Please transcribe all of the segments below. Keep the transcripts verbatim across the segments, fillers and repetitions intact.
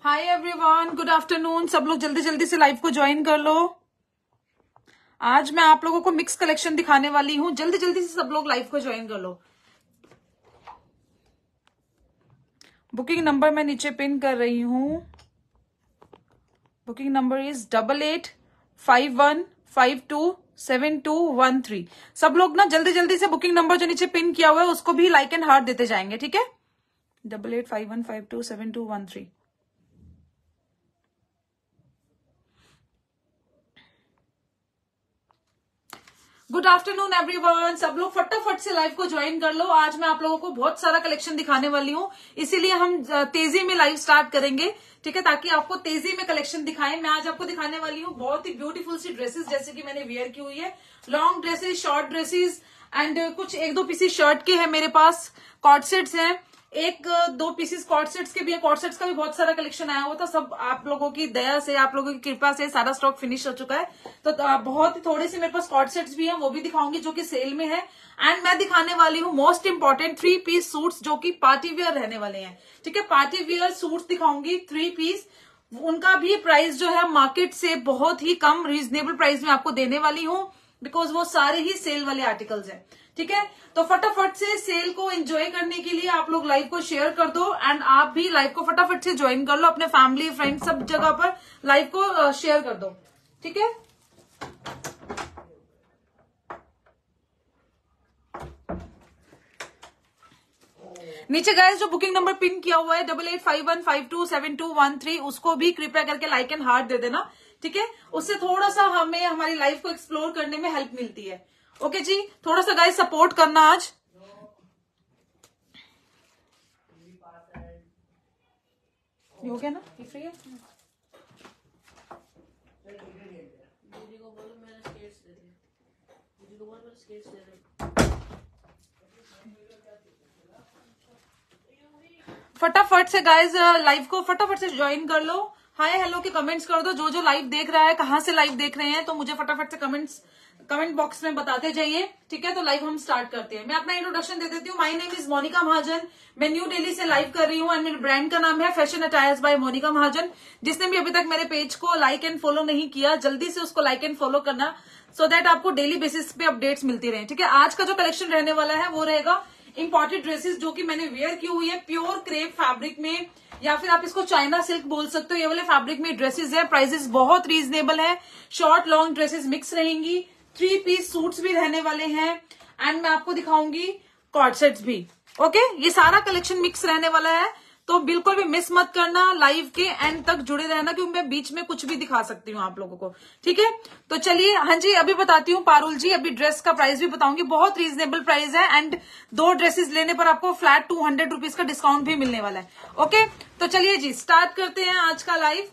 Hi everyone, good afternoon. सब लोग जल्दी जल्दी से लाइव को ज्वाइन कर लो। आज मैं आप लोगों को मिक्स कलेक्शन दिखाने वाली हूँ। जल्दी जल्दी से सब लोग लाइव को ज्वाइन कर लो। बुकिंग नंबर मैं नीचे पिन कर रही हूँ। Booking number is double eight five one five two seven two one three. सब लोग ना जल्दी जल्दी से बुकिंग नंबर जो नीचे पिन किया हुआ है उसको भी लाइक एंड हार्ट देते जाएंगे, ठीक है। Double eight five one five two seven two one three. Good afternoon everyone. सब लोग फटाफट से लाइव को ज्वाइन कर लो। आज मैं आप लोगों को बहुत सारा कलेक्शन दिखाने वाली हूँ, इसीलिए हम तेजी में लाइव स्टार्ट करेंगे, ठीक है, ताकि आपको तेजी में कलेक्शन दिखाएं। मैं आज आपको दिखाने वाली हूँ बहुत ही ब्यूटीफुल सी ड्रेसेस, जैसे कि मैंने वेयर की हुई है। Long dresses, short dresses and कुछ एक दो पीसेस शर्ट के हैं मेरे पास। कॉर्ड सेट्स हैं, एक दो पीसेस कॉर्ड सेट्स के भी है। कॉर्ड सेट्स का भी बहुत सारा कलेक्शन आया हुआ था। सब आप लोगों की दया से, आप लोगों की कृपा से सारा स्टॉक फिनिश हो चुका है। तो बहुत ही थोड़े से मेरे पास कॉर्ड सेट्स भी हैं, वो भी दिखाऊंगी जो कि सेल में है। एंड मैं दिखाने वाली हूँ most important three piece suits जो कि पार्टी वेयर रहने वाले हैं, ठीक है। पार्टी वेयर सूट्स दिखाऊंगी थ्री पीस। उनका भी प्राइस जो है मार्केट से बहुत ही कम रीजनेबल प्राइस में आपको देने वाली हूँ, बिकॉज वो सारे ही सेल वाले आर्टिकल्स हैं, ठीक है। तो फटाफट से सेल को एंजॉय करने के लिए आप लोग लाइव को शेयर कर दो एंड आप भी लाइव को फटाफट से ज्वाइन कर लो। अपने फैमिली फ्रेंड सब जगह पर लाइव को शेयर कर दो, ठीक है। नीचे गाइस जो बुकिंग नंबर पिन किया हुआ है double eight five one five two seven two one three, उसको भी कृपया करके लाइक एंड हार्ट दे देना, ठीक है। उससे थोड़ा सा हमें हमारी लाइफ को एक्सप्लोर करने में हेल्प मिलती है। ओके जी, थोड़ा सा गाइस सपोर्ट करना आज। ये हो गया ना, ये फ्री है। दीदी को बोलो मेरे स्केट्स दे दे। दीदी को बोलो मेरे स्केट्स दे दे। फटाफट से गाइस लाइव को फटाफट से ज्वाइन कर लो। हाय हेलो के कमेंट्स कर दो। जो जो लाइव देख रहा है, कहाँ से लाइव देख रहे हैं, तो मुझे फटाफट से कमेंट्स कमेंट बॉक्स में बताते जाइए, ठीक है। तो लाइव हम स्टार्ट करते हैं। मैं अपना इंट्रोडक्शन दे देती हूँ। My name is Monika Mahajan. मैं न्यू दिल्ली से लाइव कर रही हूँ एंड मेरे ब्रांड का नाम है fashion attires by Monika Mahajan. जिसने भी अभी तक मेरे पेज को लाइक एंड फॉलो नहीं किया, जल्दी से उसको लाइक एंड फॉलो करना, सो so दैट आपको डेली बेसिस पे अपडेट्स मिलती रहे, ठीक है। आज का जो कलेक्शन रहने वाला है वो रहेगा इंपोर्टेड ड्रेसेस जो कि मैंने वेयर की हुई है प्योर क्रेप फैब्रिक में, या फिर आप इसको चाइना सिल्क बोल सकते हो। ये वाले फैब्रिक में ड्रेसेस है। प्राइसेस बहुत रीजनेबल है। शॉर्ट लॉन्ग ड्रेसेस मिक्स रहेंगी। थ्री पीस सूट्स भी रहने वाले हैं एंड मैं आपको दिखाऊंगी कॉर्ड सेट्स भी। ओके, ये सारा कलेक्शन मिक्स रहने वाला है, तो बिल्कुल भी मिस मत करना। लाइव के एंड तक जुड़े रहना, क्योंकि मैं बीच में कुछ भी दिखा सकती हूँ आप लोगों को, ठीक है। तो चलिए, हाँ जी, अभी बताती हूँ पारुल जी। अभी ड्रेस का प्राइस भी बताऊंगी। बहुत रीजनेबल प्राइस है एंड दो ड्रेसेस लेने पर आपको फ्लैट टू हंड्रेड रुपीज का डिस्काउंट भी मिलने वाला है। ओके, तो चलिए जी स्टार्ट करते हैं आज का लाइव।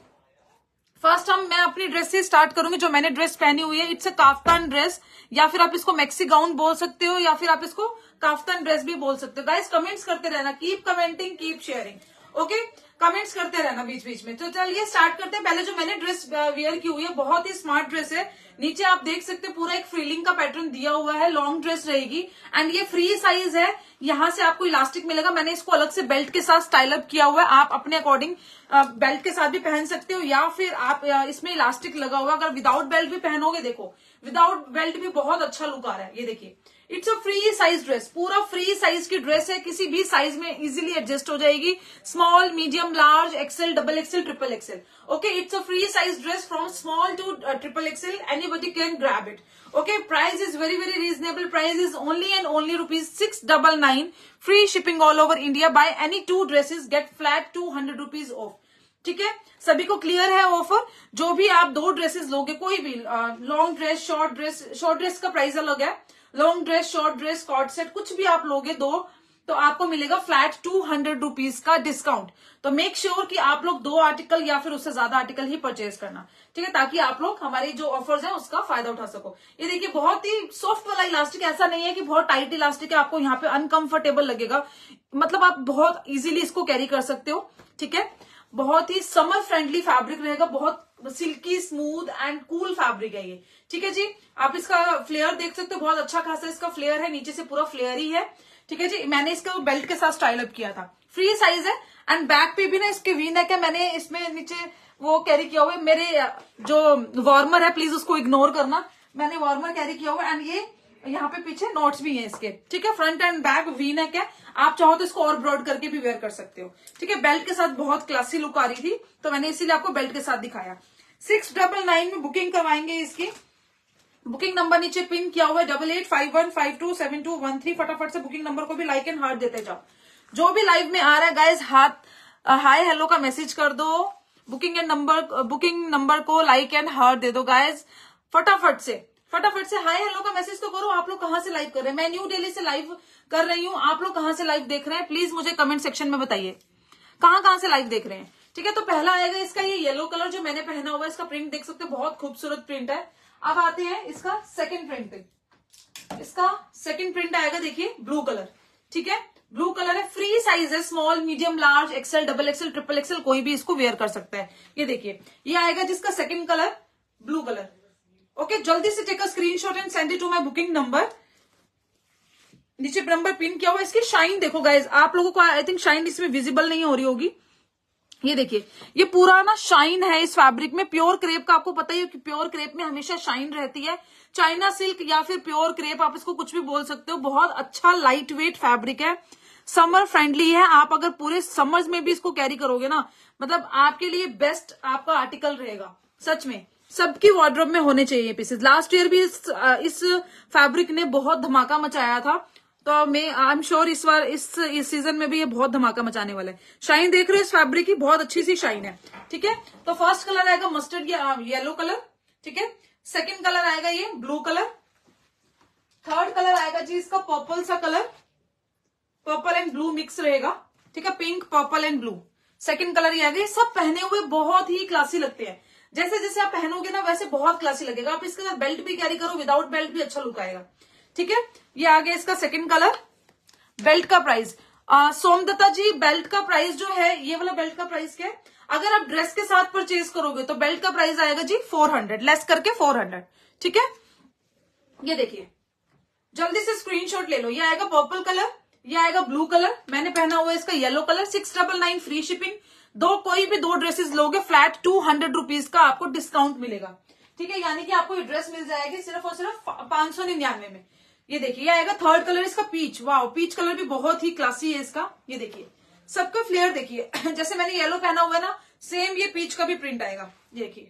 फर्स्ट हम मैं अपनी ड्रेस से स्टार्ट करूंगी। जो मैंने ड्रेस पहनी हुई है, इट्स अ काफ्तान ड्रेस, या फिर आप इसको मैक्सी गाउन बोल सकते हो, या फिर आप इसको काफ्तान ड्रेस भी बोल सकते हो। गाइस कमेंट्स करते रहना, keep commenting, keep sharing. Okay, comments करते रहना बीच बीच में। तो चलिए स्टार्ट करते हैं। पहले जो मैंने ड्रेस वेयर की हुई है, बहुत ही स्मार्ट ड्रेस है। नीचे आप देख सकते हैं पूरा एक फ्रीलिंग का पैटर्न दिया हुआ है। लॉन्ग ड्रेस रहेगी एंड ये फ्री साइज है। यहाँ से आपको इलास्टिक मिलेगा। मैंने इसको अलग से बेल्ट के साथ स्टाइल अप किया हुआ है। आप अपने अकॉर्डिंग बेल्ट के साथ भी पहन सकते हो, या फिर आप इसमें इलास्टिक लगा हुआ, अगर विदाउट बेल्ट भी पहनोगे, देखो विदाउट बेल्ट भी बहुत अच्छा लुक आ रहा है। ये देखिए, it's a free size dress. पूरा फ्री साइज की ड्रेस है। किसी भी साइज में इजीली एडजस्ट हो जाएगी। Small, medium, large, XL, double XL, triple XL. Okay, it's a free size dress from small to triple XL. Anybody can grab it. Okay, price is very very reasonable. Price is only and only rupees six double nine. Free shipping all over India. Buy any two dresses get flat two hundred rupees off, ठीक है। सभी को clear है offer. जो भी आप दो dresses लोगे, कोई भी long dress, short dress, short dress का प्राइस अलग है, long dress, short dress, cord set, कुछ भी आप लोगे दो, तो आपको मिलेगा फ्लैट टू हंड्रेड रुपीज का डिस्काउंट। तो मेक श्योर sure कि आप लोग दो आर्टिकल या फिर उससे ज्यादा आर्टिकल ही परचेज करना, ठीक है, ताकि आप लोग हमारी जो ऑफर्स है उसका फायदा उठा सको। ये देखिए, बहुत ही सॉफ्ट वाला इलास्टिक, ऐसा नहीं है कि बहुत टाइट इलास्टिक है, आपको यहाँ पे अनकंफर्टेबल लगेगा। मतलब आप बहुत इजीली इसको कैरी कर सकते हो, ठीक है। बहुत ही समर फ्रेंडली फैब्रिक रहेगा। बहुत silky, smooth and cool fabric है ये, ठीक है जी। आप इसका फ्लेयर देख सकते हो, बहुत अच्छा खासा इसका फ्लेयर है। नीचे से पूरा फ्लेयर ही है, ठीक है जी। मैंने इसका बेल्ट के साथ स्टाइल अप किया था। फ्री साइज है एंड बैक पे भी ना इसके वी नेक है, मैंने इसमें नीचे वो कैरी किया हुआ है, मेरे जो वार्मर है प्लीज उसको इग्नोर करना, मैंने वार्मर कैरी किया हुआ है। एंड ये यहाँ पे पीछे नोट्स भी हैं इसके, ठीक है। Front and back V neck है, आप चाहो तो इसको और ब्रॉड करके भी वेयर कर सकते हो, ठीक है। बेल्ट के साथ बहुत क्लासी लुक आ रही थी तो मैंने इसीलिए आपको बेल्ट के साथ दिखाया। सिक्स डबल नाइन में बुकिंग करवाएंगे इसकी, बुकिंग नंबर नीचे पिन किया हुआ है double eight five one five two seven two one three. फटाफट से बुकिंग नंबर को भी लाइक एंड हार्ट देते जाओ। जो भी लाइव में आ रहा है गाइज हाथ हाय हेलो का मैसेज कर दो, booking and number booking number को लाइक एंड हार्ट दे दो गाइज। फटाफट से फटाफट से हाय हेलो का मैसेज तो करो। आप लोग कहाँ से लाइव कर रहे हैं? मैं न्यू दिल्ली से लाइव कर रही हूँ, आप लोग कहाँ से लाइव देख रहे हैं प्लीज मुझे कमेंट सेक्शन में बताइए कहाँ कहाँ से लाइव देख रहे हैं, ठीक है। तो पहला आएगा इसका ये येलो कलर जो मैंने पहना हुआ है, इसका प्रिंट देख सकते हो बहुत खूबसूरत प्रिंट है। अब आते हैं इसका सेकंड प्रिंट पे। इसका सेकंड प्रिंट आएगा देखिए ब्लू कलर, ठीक है। ब्लू कलर है, फ्री साइज है, small medium large XL double XL triple XL कोई भी इसको वेयर कर सकता है। ये देखिए ये आएगा जिसका second colour blue colour. Okay जल्दी से take a screenshot and send it to my booking number. नीचे नंबर पिन किया हुआ। इसकी शाइन देखो गाइज, आप लोगों को आई थिंक शाइन इसमें विजिबल नहीं हो रही होगी। ये देखिए ये पूरा ना शाइन है इस फैब्रिक में। प्योर क्रेप का आपको पता ही है कि प्योर क्रेप में हमेशा शाइन रहती है। चाइना सिल्क या फिर प्योर क्रेप आप इसको कुछ भी बोल सकते हो। बहुत अच्छा लाइट वेट फैब्रिक है, समर फ्रेंडली है। आप अगर पूरे समर्स में भी इसको कैरी करोगे ना, मतलब आपके लिए बेस्ट आपका आर्टिकल रहेगा। सच में सबकी वार्डरोब में होने चाहिए पीसेस। लास्ट ईयर भी इस, इस फैब्रिक ने बहुत धमाका मचाया था, तो मैं आई एम श्योर इस बार इस इस सीजन में भी ये बहुत धमाका मचाने वाला है। शाइन देख रहे हो इस फैब्रिक की, बहुत अच्छी सी शाइन है, ठीक है। तो फर्स्ट कलर आएगा मस्टर्ड येलो कलर, ठीक है। सेकंड कलर आएगा ये ब्लू कलर। थर्ड कलर आएगा जी इसका पर्पल सा colour, purple and blue mix रहेगा, ठीक है। Pink purple and blue second colour ये आएगा। ये सब पहने हुए बहुत ही क्लासी लगते हैं, जैसे जैसे आप पहनोगे ना वैसे बहुत क्लासी लगेगा। आप इसके साथ बेल्ट भी कैरी करो, विदाउट बेल्ट भी अच्छा लुक आएगा, ठीक है। ये आ गया इसका सेकंड कलर। बेल्ट का प्राइस सोमदत्ता जी, बेल्ट का प्राइस जो है ये वाला बेल्ट का प्राइस क्या है? अगर आप ड्रेस के साथ परचेज करोगे तो बेल्ट का प्राइस आएगा जी फोर हंड्रेड लेस करके फोर हंड्रेड, ठीक है। ये देखिए जल्दी से स्क्रीनशॉट ले लो। ये आएगा पर्पल कलर, ये आएगा ब्लू कलर, मैंने पहना हुआ है इसका yellow colour. Six double nine free shipping. दो कोई भी दो ड्रेसेस लोगे फ्लैट टू हंड्रेड रुपीज का आपको डिस्काउंट मिलेगा, ठीक है। यानी कि आपको ये ड्रेस मिल जाएगी सिर्फ और सिर्फ पांच सौ निन्यानवे में। ये देखिए आएगा थर्ड कलर इसका पीच। वाओ पीच कलर भी बहुत ही क्लासी है इसका। ये देखिए सबका फ्लेयर देखिए जैसे मैंने येलो पहना हुआ है ना, सेम ये पीच का भी प्रिंट आएगा। ये देखिए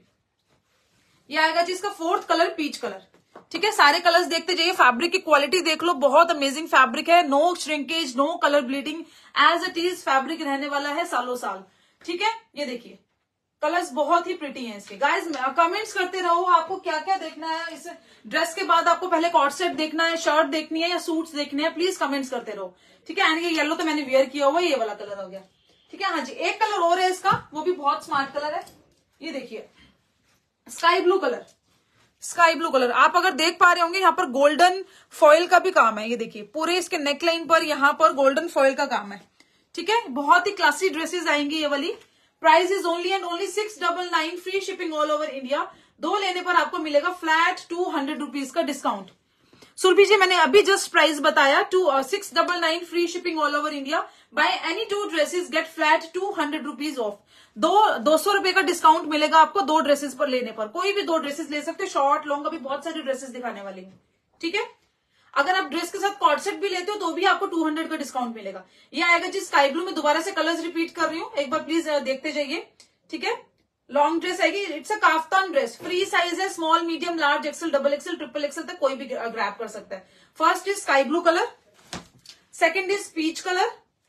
ये आएगा जी इसका फोर्थ कलर पीच कलर, ठीक है। सारे कलर्स देखते जाइए, फैब्रिक की क्वालिटी देख लो, बहुत अमेजिंग फैब्रिक है। No shrinkage, no colour bleeding, as it is fabric रहने वाला है सालों साल, ठीक है। ये देखिए कलर्स बहुत ही प्रिटी हैं इसके। गाइज कमेंट्स करते रहो आपको क्या क्या देखना है इस ड्रेस के बाद। आपको पहले कॉर्ड सेट देखना है, शर्ट देखनी है या सूट्स देखने हैं, प्लीज कमेंट्स करते रहो, ठीक है। एंड ये येलो तो मैंने वेयर किया हुआ है, ये वाला कलर हो गया, ठीक है। हाँ जी एक कलर और है इसका, वो भी बहुत स्मार्ट कलर है। ये देखिए sky blue colour, sky blue colour. आप अगर देख पा रहे होंगे यहाँ पर गोल्डन फॉइल का भी काम है। ये देखिए पूरे इसके नेकलाइन पर यहाँ पर गोल्डन फॉइल का काम है, ठीक है। बहुत ही क्लासी ड्रेसेस आएंगी ये वाली। Price is only and only six double nine free shipping all over India. दो लेने पर आपको मिलेगा फ्लैट टू हंड्रेड रुपीज का डिस्काउंट। सुरभि जी मैंने अभी जस्ट प्राइस बताया, two six double nine free shipping all over India. Buy any two dresses get flat two hundred rupees off. दो दो सौ रुपए का डिस्काउंट मिलेगा आपको दो ड्रेसेस पर लेने पर। कोई भी दो ड्रेसेस ले सकते, शॉर्ट लॉन्ग, अभी बहुत सारी ड्रेसेस दिखाने वाली हैं, ठीक है। अगर आप ड्रेस के साथ कॉर्ड सेट भी लेते हो तो भी आपको टू हंड्रेड का डिस्काउंट मिलेगा। ये आएगा जी स्काई ब्लू में। दोबारा से कलर्स रिपीट कर रही हूँ, एक बार प्लीज देखते जाइए, ठीक है। लॉन्ग ड्रेस आएगी, it's a kaftan dress, free size है, small medium large XL double XL triple XL तक कोई भी ग्रैब कर सकता है। First is sky blue colour, second is peach colour,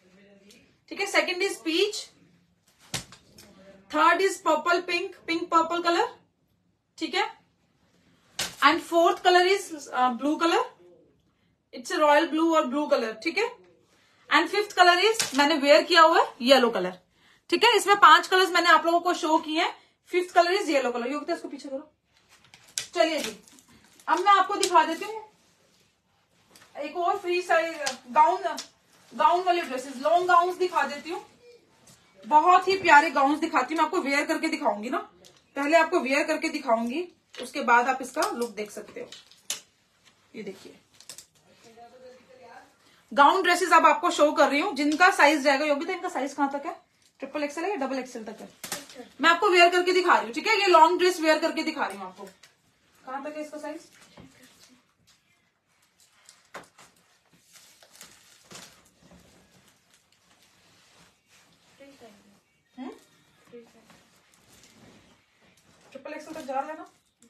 ठीक है। Second is peach, third is purple pink, pink purple colour, ठीक है। And fourth colour is blue colour, it's royal blue और ब्लू कलर, ठीक है। एंड फिफ्थ कलर इज मैंने wear किया हुआ है येलो कलर, ठीक है। इसमें पांच कलर्स मैंने आप लोगों को शो किए हैं। Fifth colour is yellow colour. Yogita इसको पीछे करो। चलिए जी अब मैं आपको दिखा देती हूँ एक और फ्री साइज गाउन गाउन वाले ड्रेसेस, लॉन्ग गाउन्स दिखा देती हूँ। बहुत ही प्यारे गाउन्स दिखाती हूँ, मैं आपको वेयर करके दिखाऊंगी ना। पहले आपको वेयर करके दिखाऊंगी, उसके बाद आप इसका लुक देख सकते हो। ये देखिए गाउन ड्रेसेस अब आपको शो कर रही हूँ, जिनका साइज जाएगा। योगिता इनका साइज कहां तक है? ट्रिपल एक्सएल है या डबल एक्सएल तक है? मैं आपको वेयर करके दिखा रही हूँ, ठीक है? ये लॉन्ग ड्रेस वेयर करके दिखा रही हूँ आपको। कहाँ तक है इसका साइज? ट्रिपल एक्सएल तक जा रहा है ना?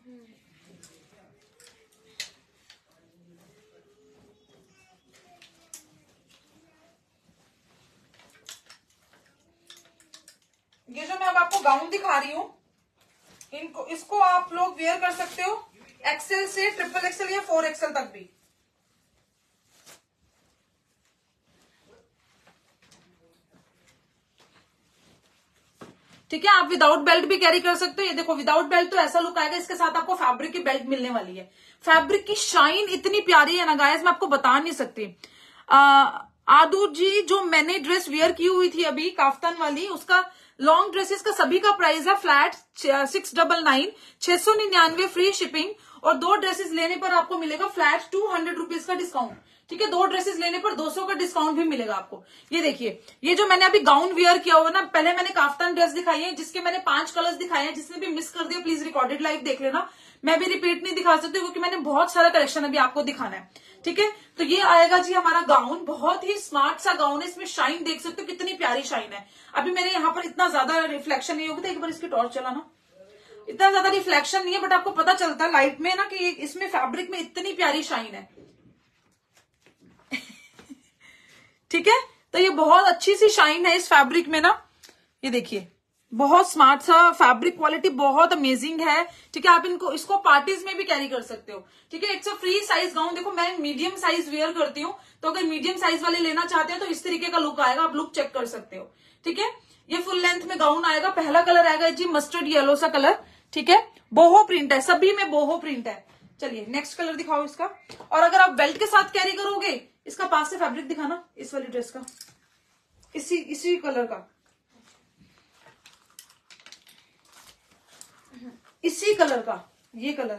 ये जो मैं अब आपको गाउन दिखा रही हूँ, इनको इसको आप लोग वेयर कर सकते हो एक्सेल से ट्रिपल एक्सेल या फोर एक्सेल तक भी। ठीक है, आप विदाउट बेल्ट भी कैरी कर सकते हो। ये देखो विदाउट बेल्ट तो ऐसा लुक आएगा, इसके साथ आपको फैब्रिक की बेल्ट मिलने वाली है। फैब्रिक की शाइन इतनी प्यारी है ना गाइस, मैं आपको बता नहीं सकती। आदू जी, जो मैंने ड्रेस वेयर की हुई थी अभी काफ्तान वाली, उसका लॉन्ग ड्रेसेस का सभी का प्राइस है फ्लैट सिक्स डबल नाइन, छह सौ निन्यानवे फ्री शिपिंग, और दो ड्रेसेस लेने पर आपको मिलेगा फ्लैट टू हंड्रेड रुपीज का डिस्काउंट। ठीक है, दो ड्रेसेस लेने पर दो सौ का डिस्काउंट भी मिलेगा आपको। ये देखिए, ये जो मैंने अभी गाउन वेयर किया हुआ ना, पहले मैंने काफ्तान ड्रेस दिखाई है जिसके मैंने पांच कलर्स दिखाए हैं। जिसने भी मिस कर दिया प्लीज रिकॉर्डेड लाइव देख लेना, मैं भी रिपीट नहीं दिखा सकती क्योंकि मैंने बहुत सारा कलेक्शन अभी आपको दिखाना है। ठीक है, तो ये आएगा जी हमारा गाउन, बहुत ही स्मार्ट सा गाउन है। इसमें शाइन देख सकते हो कितनी प्यारी शाइन है। अभी मेरे यहाँ पर इतना ज्यादा रिफ्लेक्शन नहीं होगा, एक बार इसकी टॉर्च चलाना, इतना ज्यादा रिफ्लेक्शन नहीं है, बट आपको पता चलता है लाइट में ना कि इसमें फैब्रिक में इतनी प्यारी शाइन है। ठीक है, तो ये बहुत अच्छी सी शाइन है इस फैब्रिक में ना। ये देखिए, बहुत स्मार्ट सा फैब्रिक, क्वालिटी बहुत अमेजिंग है। ठीक है, आप इनको इसको पार्टीज में भी कैरी कर सकते हो। ठीक है, it's a free size gown. देखो मैं मीडियम साइज वेयर करती हूँ, तो अगर मीडियम साइज वाले लेना चाहते हैं तो इस तरीके का लुक आएगा, आप लुक चेक कर सकते हो। ठीक है, ये फुल लेंथ में गाउन आएगा। पहला कलर आएगा जी मस्टर्ड येलो सा कलर। ठीक है, बोहो प्रिंट है, सभी में बोहो प्रिंट है। चलिए नेक्स्ट कलर दिखाओ इसका। और अगर आप बेल्ट के साथ कैरी करोगे, इसका पास से फैब्रिक दिखाना इस वाली ड्रेस का, इसी इसी कलर का, इसी कलर का, ये कलर।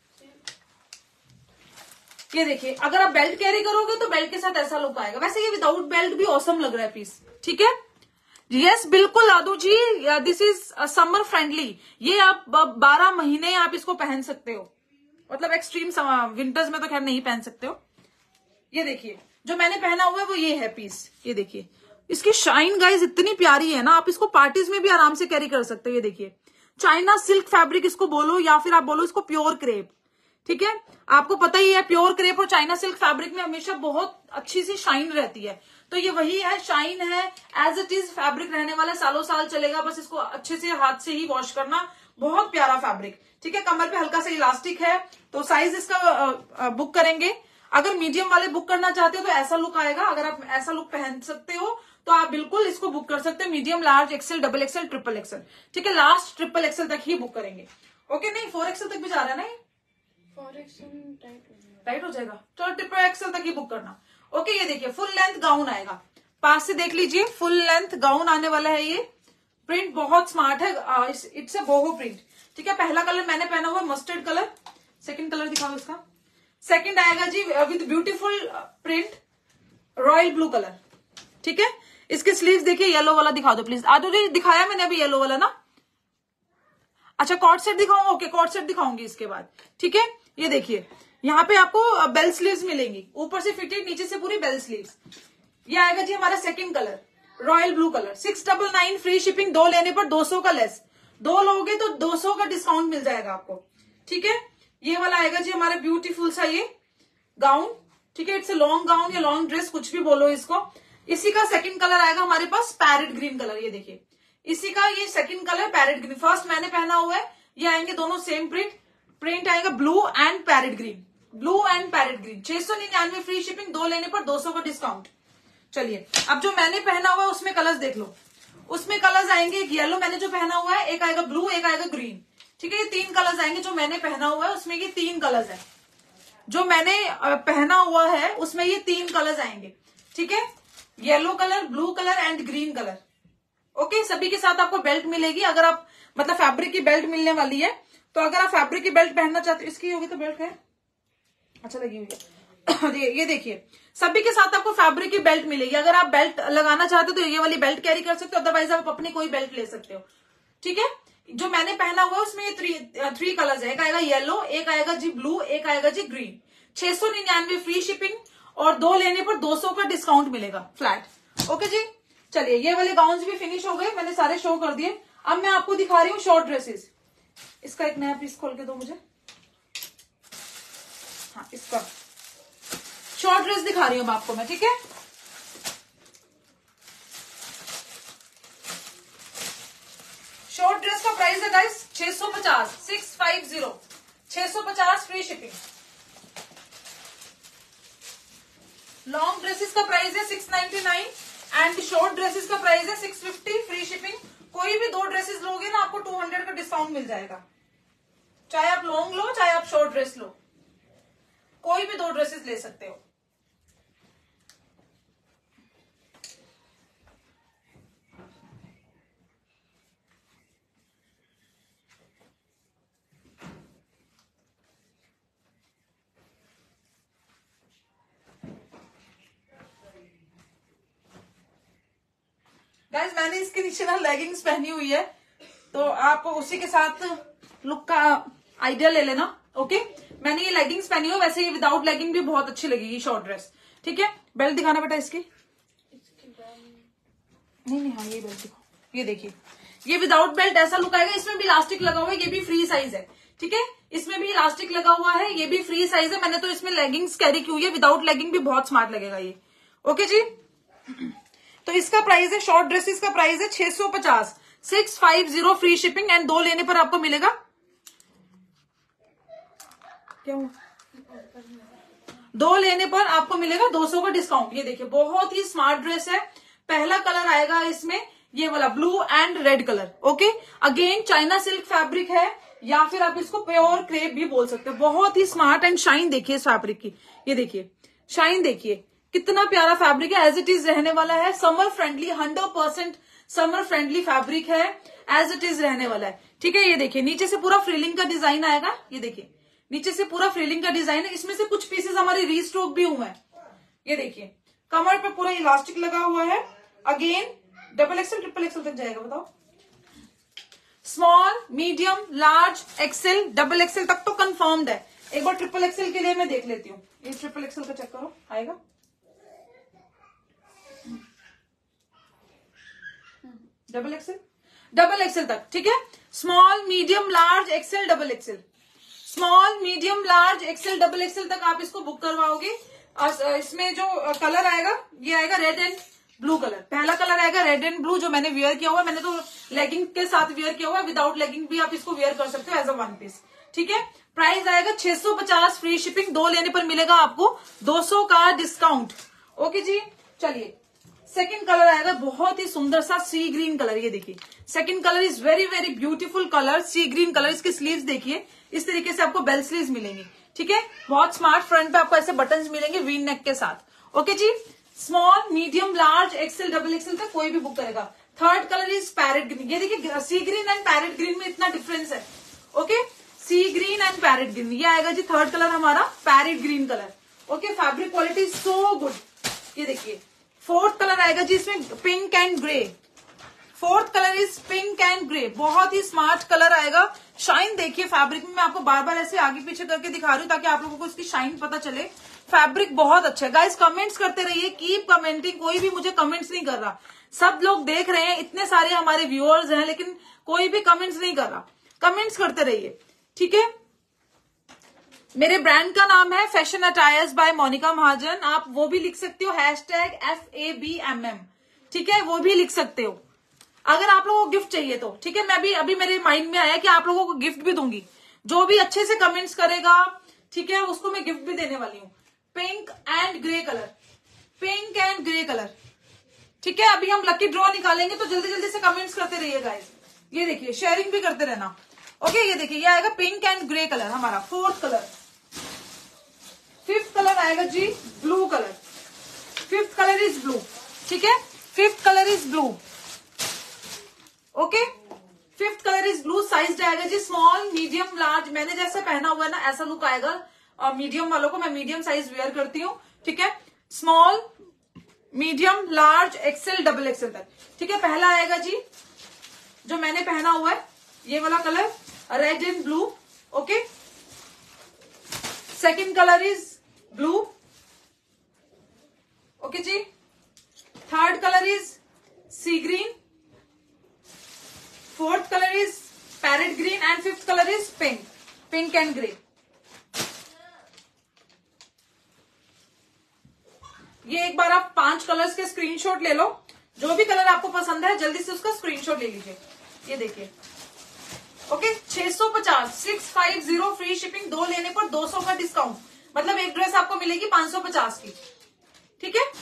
ये देखिए, अगर आप बेल्ट कैरी करोगे तो बेल्ट के साथ ऐसा लुक आएगा। वैसे ये विदाउट बेल्ट भी ऑसम लग रहा है पीस। ठीक है, यस बिल्कुल Aadu ji, this is summer friendly. ये आप बारह महीने आप इसको पहन सकते हो, मतलब एक्सट्रीम विंटर्स में तो खैर नहीं पहन सकते हो। ये देखिए, जो मैंने पहना हुआ है वो ये है पीस। ये देखिए, इसकी शाइन गाइज इतनी प्यारी है ना, आप इसको पार्टीज में भी आराम से कैरी कर सकते हो। ये देखिए, चाइना सिल्क फैब्रिक इसको बोलो, या फिर आप बोलो इसको प्योर क्रेप। ठीक है, आपको पता ही है प्योर क्रेप और चाइना सिल्क फैब्रिक में हमेशा बहुत अच्छी सी शाइन रहती है। तो ये वही है, शाइन है, एज इट इज फैब्रिक रहने वाला, सालों साल चलेगा। बस इसको अच्छे से हाथ से ही वॉश करना। बहुत प्यारा फैब्रिक। ठीक है, कमर पे हल्का सा इलास्टिक है। तो साइज इसका बुक करेंगे। अगर मीडियम वाले बुक करना चाहते हो तो ऐसा लुक आएगा। अगर आप ऐसा लुक पहन सकते हो तो आप बिल्कुल इसको बुक कर सकते हो। Medium, large, XL, double XL, triple XL. ठीक है, लास्ट ट्रिपल एक्सेल तक ही बुक करेंगे। ओके, नहीं फोर एक्सेल तक भी जा रहा है ना, फोर एक्सेल टाइट हो जाएगा। चलो ट्रिपल एक्सेल तक ही बुक करना। ओके, ये देखिए फुल लेंथ गाउन आएगा। पास से देख लीजिए, फुल लेंथ गाउन आने वाला है। ये प्रिंट बहुत स्मार्ट है, इट्स अ बोहो प्रिंट। ठीक है, पहला कलर मैंने पहना हुआ मस्टर्ड कलर। सेकंड कलर दिखाओ इसका। सेकंड आएगा जी with beautiful print royal blue colour. ठीक है, इसके स्लीव्स देखिए, येलो वाला दिखा दो प्लीज। आदो जी दिखाया मैंने अभी येलो वाला ना। अच्छा, कॉर्ड सेट दिखाऊंगा। ओके, कॉर्ड सेट दिखाऊंगी इसके बाद। ठीक है, ये देखिए, यहाँ पे आपको बेल स्लीव्स मिलेंगी, ऊपर से फिटेड, नीचे से पूरी बेल स्लीव्स। ये आएगा जी हमारा second colour royal blue colour. Six double nine free shipping, दो लेने पर दो सौ का लेस। दो लोगे तो दो सौ का डिस्काउंट मिल जाएगा आपको। ठीक है, ये वाला आएगा जी हमारा ब्यूटीफुल सा ये गाउन। ठीक है, इट्स अ लॉन्ग गाउन या लॉन्ग ड्रेस, कुछ भी बोलो इसको। इसी का सेकंड कलर आएगा हमारे पास पैरेट ग्रीन कलर। ये देखिए, इसी का ये second colour parrot green. First मैंने पहना हुआ है, ये आएंगे दोनों सेम प्रिंट। प्रिंट आएगा blue and parrot green, blue and parrot green. छह सौ निन्यानवे फ्री शिपिंग, दो लेने पर दो सौ का डिस्काउंट। चलिए, अब जो मैंने पहना हुआ है उसमें कलर्स देख लो। उसमें कलर्स आएंगे, एक येलो मैंने जो पहना हुआ है, एक आएगा ब्लू, एक आएगा ग्रीन। ठीक है, ये तीन कलर्स आएंगे जो मैंने पहना हुआ है, उसमें ये तीन कलर्स है। जो मैंने पहना हुआ है उसमें ये तीन कलर्स आएंगे। ठीक है, yellow colour, blue colour and green colour. Okay, सभी के साथ आपको बेल्ट मिलेगी। अगर आप मतलब फैब्रिक की बेल्ट मिलने वाली है, तो अगर आप फैब्रिक की बेल्ट पहनना चाहते हो, इसकी होगी तो बेल्ट है, अच्छा लगी हुई है। ये देखिए सभी के साथ आपको फैब्रिक की बेल्ट मिलेगी। अगर आप बेल्ट लगाना चाहते हो तो ये वाली बेल्ट कैरी कर सकते हो, अदरवाइज आप अपनी कोई बेल्ट ले सकते हो। ठीक है, जो मैंने पहना हुआ है उसमें ये थ्री थ्री कलर्स है, एक आएगा येलो, एक आएगा जी ब्लू, एक आएगा जी ग्रीन। छह सौ निन्यानवे फ्री शिपिंग और दो लेने पर दो सौ का डिस्काउंट मिलेगा फ्लैट। ओके जी, चलिए ये वाले गाउन्स भी फिनिश हो गए, मैंने सारे शो कर दिए। अब मैं आपको दिखा रही हूँ शॉर्ट ड्रेसेस। इसका एक नया पीस खोल के दो मुझे। हाँ, इसका शॉर्ट ड्रेस दिखा रही हूँ आपको मैं। ठीक है, शॉर्ट ड्रेस का प्राइस है गाइस छह सौ पचास, सिक्स फाइव जीरो, छह सौ पचास फ्री शिपिंग। लॉन्ग ड्रेसेस का प्राइस है six ninety nine and short dresses का प्राइस है सिक्स फिफ्टी फ्री शिपिंग। कोई भी दो ड्रेसेस लोगे ना आपको टू हंड्रेड का डिस्काउंट मिल जाएगा, चाहे आप लॉन्ग लो चाहे आप शॉर्ट ड्रेस लो, कोई भी दो ड्रेसेस ले सकते हो। गाइस मैंने इसके नीचे ना लेगिंग्स पहनी हुई है, तो आप उसी के साथ लुक का आइडिया ले लेना। ओके, मैंने ये लेगिंग्स पहनी हुई, वैसे ये विदाउट लेगिंग भी बहुत अच्छी लगेगी शॉर्ट ड्रेस। ठीक है, बेल्ट दिखाना बेटा इसकी। नहीं नहीं, हाँ ये बेल्ट दिखाओ। ये देखिए, ये विदाउट बेल्ट ऐसा लुक आएगा। इसमें भी इलास्टिक लगा हुआ है, ये भी फ्री साइज है। ठीक है, इसमें भी इलास्टिक लगा हुआ है, ये भी फ्री साइज है। मैंने तो इसमें लेगिंग्स कैरी की हुई है, विदाउट लेगिंग भी बहुत स्मार्ट लगेगा ये। ओके जी, तो इसका प्राइस है, शॉर्ट ड्रेसेस का प्राइस है छह सौ पचास, six five zero free shipping and दो लेने पर आपको मिलेगा क्या हुआ? दो लेने पर आपको मिलेगा दो सौ का डिस्काउंट। ये देखिए बहुत ही स्मार्ट ड्रेस है। पहला कलर आएगा इसमें ये वाला blue and red colour. Okay, again China silk fabric है या फिर आप इसको प्योर क्रेप भी बोल सकते हो। बहुत ही स्मार्ट एंड शाइन देखिए इस फैब्रिक की। ये देखिए शाइन देखिए कितना प्यारा फैब्रिक है, एज इट इज रहने वाला है। Summer friendly, hundred percent summer friendly fabric है, एज इट इज रहने वाला है। ठीक है, ये देखिए नीचे से पूरा फ्रिलिंग का डिजाइन आएगा। ये देखिए नीचे से पूरा फ्रिलिंग का डिजाइन है। इसमें से कुछ पीसेस हमारे रीस्टॉक भी हुए हैं। ये देखिए कमर पे पूरा इलास्टिक लगा हुआ है। Again double XL triple XL तक जाएगा, बताओ। Small, medium, large, XL, double XL तक तो कंफर्म्ड है। एक बार ट्रिपल एक्सएल के लिए मैं देख लेती हूँ। ये ट्रिपल एक्सएल का चेक करो, आएगा डबल एक्सएल, डबल एक्सएल तक। ठीक है, small, medium, large, XL, double XL, small, medium, large, XL, double XL तक आप इसको बुक करवाओगे। इसमें जो कलर आएगा ये आएगा रेड एंड ब्लू कलर। पहला कलर आएगा रेड एंड ब्लू, जो मैंने वेयर किया हुआ है। मैंने तो लेगिंग के साथ वेयर किया हुआ है, विदाउट लेगिंग भी आप इसको वेयर कर सकते हो एज अ वन पीस। ठीक है, प्राइस आएगा छह सौ पचास फ्री शिपिंग, दो लेने पर मिलेगा आपको दो सौ का डिस्काउंट। ओके जी, चलिए सेकंड कलर आएगा बहुत ही सुंदर सा सी ग्रीन कलर। ये देखिए second colour is very very beautiful colour, sea green colour. इसकी स्लीव्स देखिए, इस तरीके से आपको बेल स्लीव्स मिलेंगी। ठीक है, बहुत स्मार्ट, फ्रंट पे आपको ऐसे बटन्स मिलेंगे वी नेक के साथ। ओके जी, small, medium, large, XL, double XL तक कोई भी बुक करेगा। Third colour is parrot green. ये देखिए sea green and parrot green में इतना डिफरेंस है। Okay, sea green and parrot green, ये आएगा जी थर्ड कलर हमारा parrot green colour. Okay, fabric quality so good. ये देखिए फोर्थ कलर आएगा जी इसमें pink and grey. Fourth colour is pink and grey, बहुत ही स्मार्ट कलर आएगा। शाइन देखिए फैब्रिक में, मैं आपको बार बार ऐसे आगे पीछे करके दिखा रही हूँ ताकि आप लोगों को इसकी शाइन पता चले। फैब्रिक बहुत अच्छा है। गाइस कमेंट्स करते रहिए, कीप कमेंटिंग। कोई भी मुझे कमेंट्स नहीं कर रहा, सब लोग देख रहे हैं, इतने सारे हमारे व्यूअर्स हैं लेकिन कोई भी कमेंट्स नहीं कर रहा। कमेंट्स करते रहिए। ठीक है, मेरे ब्रांड का नाम है fashion attires by Monika Mahajan. आप वो भी लिख सकते हो, hashtag F A B M M. ठीक है, वो भी लिख सकते हो अगर आप लोगों को गिफ्ट चाहिए तो। ठीक है, मैं भी अभी मेरे माइंड में आया कि आप लोगों को गिफ्ट भी दूंगी, जो भी अच्छे से कमेंट्स करेगा। ठीक है, उसको मैं गिफ्ट भी देने वाली हूँ। Pink and grey colour, pink and grey colour. ठीक है, अभी हम लकी ड्रॉ निकालेंगे तो जल्दी जल्दी से कमेंट्स करते रहिए गाइस। ये देखिए शेयरिंग भी करते रहना। ओके, ये देखिए ये आएगा पिंक एंड ग्रे कलर हमारा फोर्थ कलर। फिफ्थ कलर आएगा जी blue colour. Fifth colour is blue. ठीक है, fifth colour is blue. Okay, fifth colour is blue. Size आएगा जी स्मॉल, मीडियम, लार्ज। मैंने जैसे पहना हुआ है ना ऐसा लुक आएगा। और मीडियम वालों को, मैं मीडियम साइज वेयर करती हूँ, ठीक है। Small, medium, large, XL, double XL तक, ठीक है। पहला आएगा जी जो मैंने पहना हुआ है ये वाला colour, red and blue, okay. Second colour is blue, okay जी। Third colour is sea green, fourth colour is parrot green and fifth colour is pink, pink and grey. ये एक बार आप पांच कलर्स के स्क्रीनशॉट ले लो, जो भी कलर आपको पसंद है जल्दी से उसका स्क्रीनशॉट ले लीजिए। ये देखिए, ओके। छह सौ पचास, six five zero free shipping, दो लेने पर दो सौ का डिस्काउंट, मतलब एक ड्रेस आपको मिलेगी पांच सौ पचास की, ठीक है।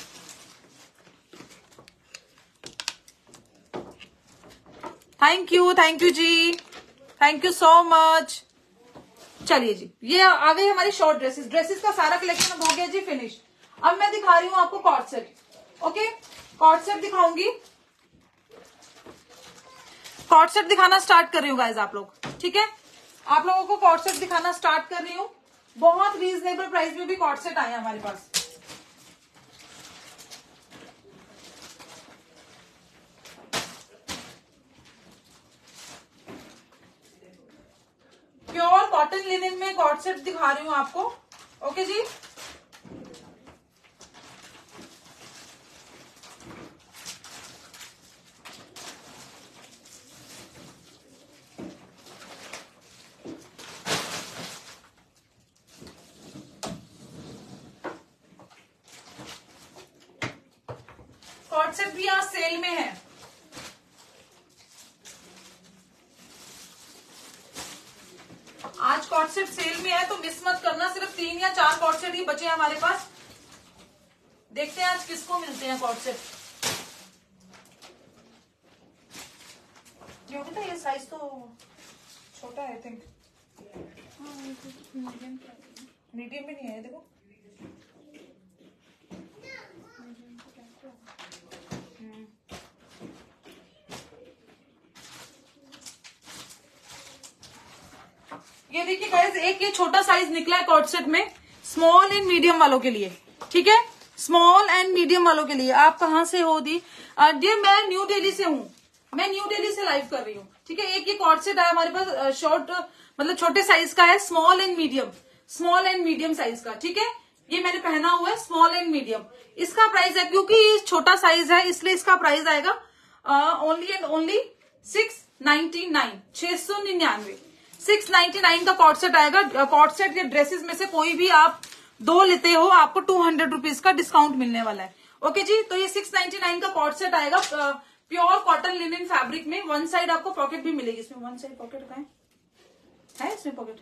थैंक यू, थैंक यू जी, थैंक यू सो मच। चलिए जी, ये आ गई हमारी शॉर्ट ड्रेसेस। ड्रेसेस का सारा कलेक्शन हो गया जी फिनिश। अब मैं दिखा रही हूं आपको co-ord set, okay. Cord set दिखाऊंगी, कॉर्ड सेट दिखाना स्टार्ट कर रही हूँ गाइज आप लोग, ठीक है। आप लोगों को कॉर्ड सेट दिखाना स्टार्ट कर रही हूँ। बहुत रीजनेबल प्राइस में भी कॉर्ड सेट आए हमारे पास। प्योर कॉटन लिनन में कॉर्ड सेट दिखा रही हूँ आपको, ओके जी। कॉर्ड सेट भी यहाँ सेल में है। आज कॉर्ड सेट सेल में है तो मिस मत करना। सिर्फ तीन या चार कॉर्ड सेट ही बचे हैं हमारे पास। देखते हैं आज किसको मिलते हैं कॉर्ड सेट। योगिता ये साइज तो छोटा है, आई थिंक मीडियम भी नहीं है, देखो। ये देखिए गाइस, एक ये छोटा साइज निकला है कॉर्ड सेट में, स्मॉल एंड मीडियम वालों के लिए, ठीक है। स्मॉल एंड मीडियम वालों के लिए। आप कहाँ से हो दी? डियर मैं न्यू दिल्ली से हूँ, मैं न्यू दिल्ली से लाइव कर रही हूँ, ठीक है। एक ये कॉर्ड सेट है हमारे पास, शॉर्ट मतलब छोटे साइज का है, small and medium, small and medium size का, ठीक है। ये मैंने पहना हुआ है स्मॉल एंड मीडियम। इसका प्राइस है, क्योंकि ये छोटा साइज है इसलिए इसका प्राइस आएगा only and only six ninety nine, छह सौ निन्यानवे, सिक्स नाइनटी नाइन का कॉर्ड सेट आएगा। कॉर्ड सेट या ड्रेसेस में से कोई भी आप दो लेते हो आपको टू हंड्रेड रुपीज का डिस्काउंट मिलने वाला है, ओके जी। तो ये सिक्स नाइनटी नाइन का कॉर्ड सेट आएगा प्योर कॉटन लिनन फैब्रिक में। वन साइड आपको पॉकेट भी मिलेगी इसमें। वन साइड पॉकेट का है, है इसमें पॉकेट,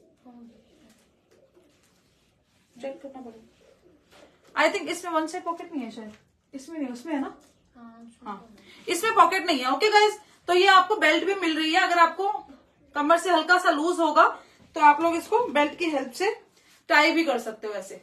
चेक करना पड़ेगा। आई थिंक इसमें वन साइड पॉकेट नहीं है, शायद इसमें नहीं, उसमें है ना। हाँ, इसमें पॉकेट नहीं है, ओके गाइज। तो ये आपको बेल्ट भी मिल रही है। अगर आपको कमर से हल्का सा लूज होगा तो आप लोग इसको बेल्ट की हेल्प से टाई भी कर सकते हो ऐसे,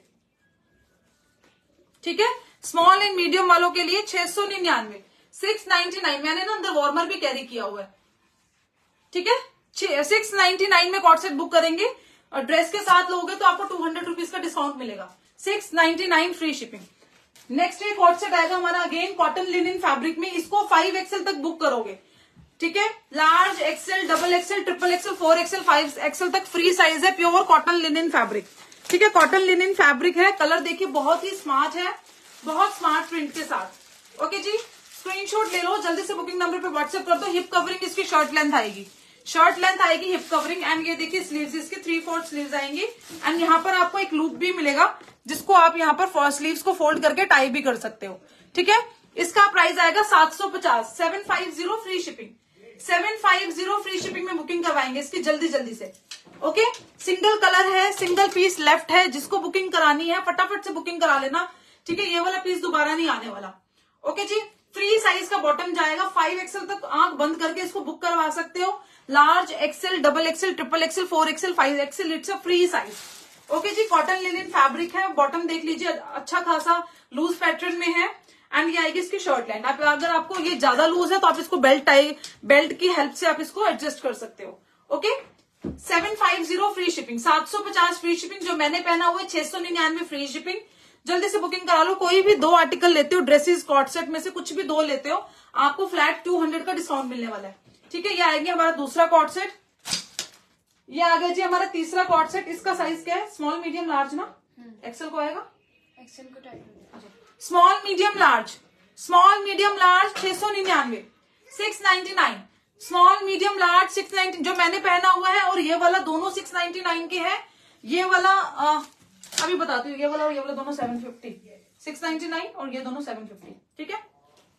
ठीक है। स्मॉल एंड मीडियम वालों के लिए छह सौ निन्यानवे, सिक्स नाइनटी नाइन। मैंने ना अंदर वार्मर भी कैरी किया हुआ है, ठीक है। सिक्स नाइनटी नाइन में कॉर्ड सेट बुक करेंगे और ड्रेस के साथ लोगे तो आपको टू हंड्रेड रुपीज का डिस्काउंट मिलेगा। Six ninety nine free shipping. Next ये कॉर्ड सेट आएगा हमारा अगेन कॉटन लिनन फैब्रिक में। इसको फाइव एक्सएल तक बुक करोगे, ठीक है। Large, XL, double XL, triple XL, four XL, five XL तक फ्री साइज है। प्योर कॉटन लिनन फैब्रिक, ठीक है। कॉटन लिनन फैब्रिक है। कलर देखिए बहुत ही स्मार्ट है, बहुत स्मार्ट प्रिंट के साथ, ओके जी। स्क्रीनशॉट ले लो, जल्दी से बुकिंग नंबर पे व्हाट्सएप कर दो। हिप कवरिंग इसकी शर्ट लेंथ आएगी, शर्ट लेंथ आएगी हिप कवरिंग। एंड ये देखिए स्लीव्स इसकी थ्री फोर्थ स्लीव्स आएंगी। एंड यहाँ पर आपको एक लूप भी मिलेगा जिसको आप यहाँ पर स्लीव्स को फोल्ड करके टाई भी कर सकते हो, ठीक है। इसका प्राइस आएगा सात सौ पचास, seven five zero free shipping, seven five zero free shipping में बुकिंग करवाएंगे इसकी जल्दी जल्दी से, ओके। सिंगल कलर है, सिंगल पीस लेफ्ट है। जिसको बुकिंग करानी है फटाफट से बुकिंग करा लेना, ठीक है। ये वाला पीस दोबारा नहीं आने वाला, ओके जी। फ्री साइज का बॉटम जाएगा, फाइव एक्सएल तक आंख बंद करके इसको बुक करवा सकते हो। Large, XL, double XL, triple XL, four XL, five XL, it's a free size, okay जी। कॉटन लिनन फैब्रिक है। बॉटम देख लीजिए अच्छा खासा लूज पैटर्न में है। एंड ये आएगी इसकी शर्ट लाइन। आप अगर आपको ये ज्यादा लूज है तो आप इसको बेल्ट टाई बेल्ट की हेल्प से आप इसको एडजस्ट कर सकते हो, okay. Seven five zero free shipping, सात सौ पचास फ्री शिपिंग। जो मैंने पहना हुआ है छह सौ निन्यानवे फ्री शिपिंग। जल्दी से बुकिंग करा लो। कोई भी दो आर्टिकल लेते हो, ड्रेसेस कॉट सेट में से कुछ भी दो लेते हो, आपको फ्लैट टू हंड्रेड का डिस्काउंट मिलने वाला है। ठीक है, ये आएगी हमारा दूसरा कॉट सेट। ये आ गया जी हमारा तीसरा कॉट सेट। इसका साइज क्या है? स्मॉल मीडियम लार्ज ना? एक्सेल को आएगा, एक्सेल को tight. Small medium large, small medium large छह सौ निन्यानवे, six ninety nine. Small medium large six ninety, जो मैंने पहना हुआ है और ये वाला दोनों सिक्स नाइनटी नाइन के हैं। ये वाला आ, अभी बताती हूँ, ये वाला और ये वाला दोनों seven fifty, six ninety nine और ये दोनों सेवन फिफ्टी। ठीक है,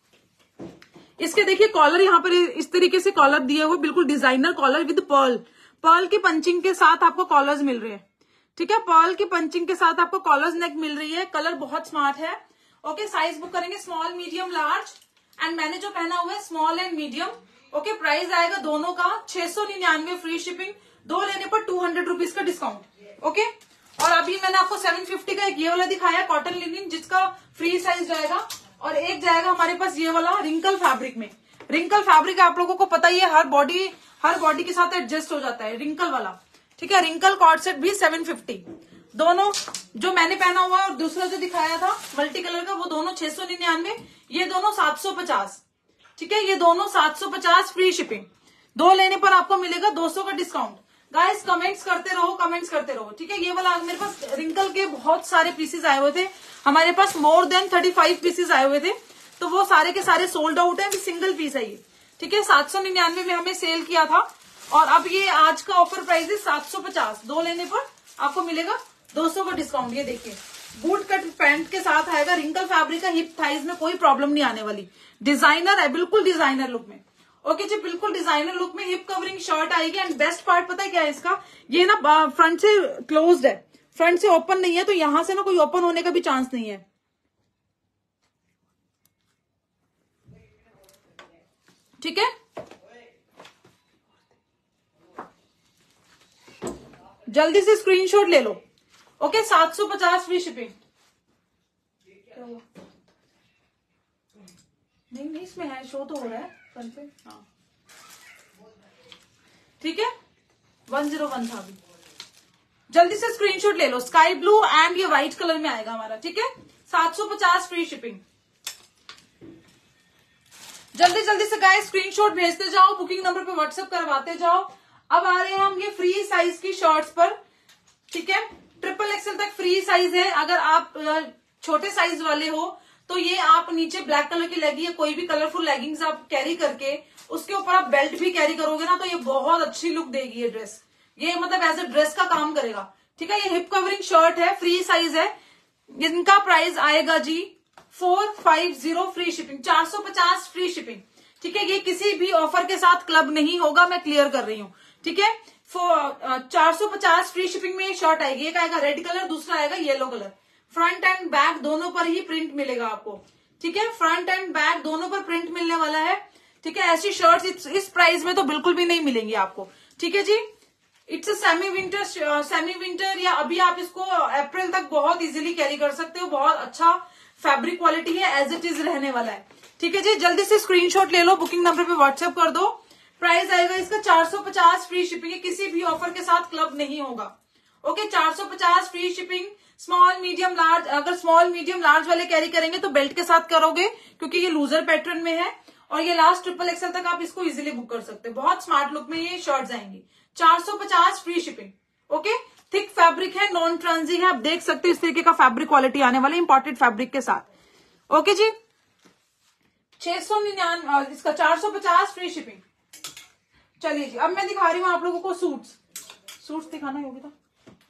इसके देखिए कॉलर यहाँ पर इस तरीके से कॉलर दिए हुए, बिल्कुल designer collar with pearl, pearl की पंचिंग के साथ आपको कॉलर्स मिल रहे हैं। ठीक है, पर्ल की पंचिंग के साथ आपको कॉलर्स नेक मिल रही है। कलर बहुत स्मार्ट है। ओके, साइज बुक करेंगे स्मॉल मीडियम लार्ज एंड मैंने जो पहना हुआ है small and medium. Okay, price आएगा दोनों का छह सौ निन्यानवे फ्री शिपिंग, दो लेने पर टू हंड्रेड रुपीज का डिस्काउंट। ओके, और अभी मैंने आपको सेवन फिफ्टी का एक ये वाला दिखाया कॉटन लिनिन, जिसका फ्री साइज जाएगा, और एक जाएगा हमारे पास ये वाला रिंकल फैब्रिक में। रिंकल फैब्रिक आप लोगों को पता ही है, हर बॉडी हर बॉडी के साथ एडजस्ट हो जाता है, रिंकल वाला। ठीक है, रिंकल कॉर्ड सेट भी सेवन फिफ्टी। दोनों जो मैंने पहना हुआ और दूसरा जो दिखाया था मल्टी कलर का, वो दोनों छह सौ निन्यानवे, ये दोनों सात सौ पचास। ठीक है, ये दोनों सात सौ पचास फ्री शिपिंग, दो लेने पर आपको मिलेगा दो सौ का डिस्काउंट। गाइस कमेंट्स करते रहो, कमेंट्स करते रहो। ठीक है, ये वाला मेरे पास रिंकल के बहुत सारे पीसेस आए हुए थे, हमारे पास more than thirty five pieces आए हुए थे, तो वो सारे के सारे सोल्ड आउट है। सिंगल पीस है ये। ठीक है, सात सौ निन्यानवे में हमें सेल किया था, और अब ये आज का ऑफर प्राइस है सात सौ पचास, दो लेने पर आपको मिलेगा दो सौ का डिस्काउंट। ये देखिए, बूट कट पैंट के साथ आएगा, रिंकल फैब्रिक का, हिप थाइज में कोई प्रॉब्लम नहीं आने वाली, डिजाइनर है, बिल्कुल डिजाइनर लुक में। ओके जी, बिल्कुल डिजाइनर लुक में हिप कवरिंग शर्ट आएगी। एंड बेस्ट पार्ट पता है क्या है इसका? ये ना फ्रंट से क्लोज्ड है, फ्रंट से ओपन नहीं है, तो यहां से ना कोई ओपन होने का भी चांस नहीं है। ठीक है, जल्दी से स्क्रीनशॉट ले लो। ओके, सात सौ पचास फ्री शिपिंग। नहीं नहीं, इसमें है, शो तो हो रहा है फ्रंट पे। हाँ, ठीक है, वन जीरो वन था अभी। जल्दी से स्क्रीनशॉट ले लो। स्काई ब्लू एंड ये व्हाइट कलर में आएगा हमारा। ठीक है, सात सौ पचास फ्री शिपिंग। जल्दी जल्दी से गाइस स्क्रीनशॉट भेजते जाओ, बुकिंग नंबर पे व्हाट्सएप करवाते जाओ। अब आ रहे हैं हम ये फ्री साइज की शर्ट्स पर। ठीक है, ट्रिपल एक्सएल तक फ्री साइज है। अगर आप छोटे साइज वाले हो तो ये आप नीचे ब्लैक कलर की लेगी या कोई भी कलरफुल लेगिंग्स आप कैरी करके उसके ऊपर आप बेल्ट भी कैरी करोगे ना, तो ये बहुत अच्छी लुक देगी ये ड्रेस। ये मतलब एज ए ड्रेस का काम करेगा। ठीक है, ये हिप कवरिंग शर्ट है, फ्री साइज है। इनका प्राइस आएगा जी four five zero free shipping, चार सौ पचास फ्री शिपिंग। ठीक है, ये किसी भी ऑफर के साथ क्लब नहीं होगा, मैं क्लियर कर रही हूँ। ठीक है, चार सौ पचास फ्री शिपिंग में ये शर्ट आएगी। एक आएगा रेड कलर, दूसरा आएगा yellow colour. Front and back दोनों पर ही प्रिंट मिलेगा आपको। ठीक है, फ्रंट एंड बैक दोनों पर प्रिंट मिलने वाला है। ठीक है, ऐसी शर्ट्स इस, इस प्राइस में तो बिल्कुल भी नहीं मिलेंगी आपको। ठीक है जी, it's a semi winter, semi winter, या अभी आप इसको अप्रैल तक बहुत इजीली कैरी कर सकते हो। बहुत अच्छा फैब्रिक क्वालिटी है, एज इट इज रहने वाला है। ठीक है जी, जल्दी से स्क्रीनशॉट ले लो, बुकिंग नंबर पे व्हाट्सएप कर दो। प्राइस आएगा इसका चार सौ पचास फ्री शिपिंग, किसी भी ऑफर के साथ क्लब नहीं होगा। ओके, चार सौ पचास free shipping, small medium large. अगर स्मॉल मीडियम लार्ज वाले कैरी करेंगे तो बेल्ट के साथ करोगे, क्योंकि ये लूजर पैटर्न में है, और ये लास्ट ट्रिपल एक्सएल तक आप इसको इजीली बुक कर सकते हो। बहुत स्मार्ट लुक में ये शर्ट्स आएंगी। चार सौ पचास free shipping. Okay, thick fabric है, नॉन ट्रांजी है, आप देख सकते हो इस तरीके का फैब्रिक क्वालिटी आने वाला है इंपोर्टेड फैब्रिक के साथ। ओके जी, छह सौ निन्यानवे, इसका चार सौ पचास फ्री शिपिंग। चलिए जी, अब मैं दिखा रही हूँ आप लोगों को सूट्स। सूट्स दिखाना होगी था,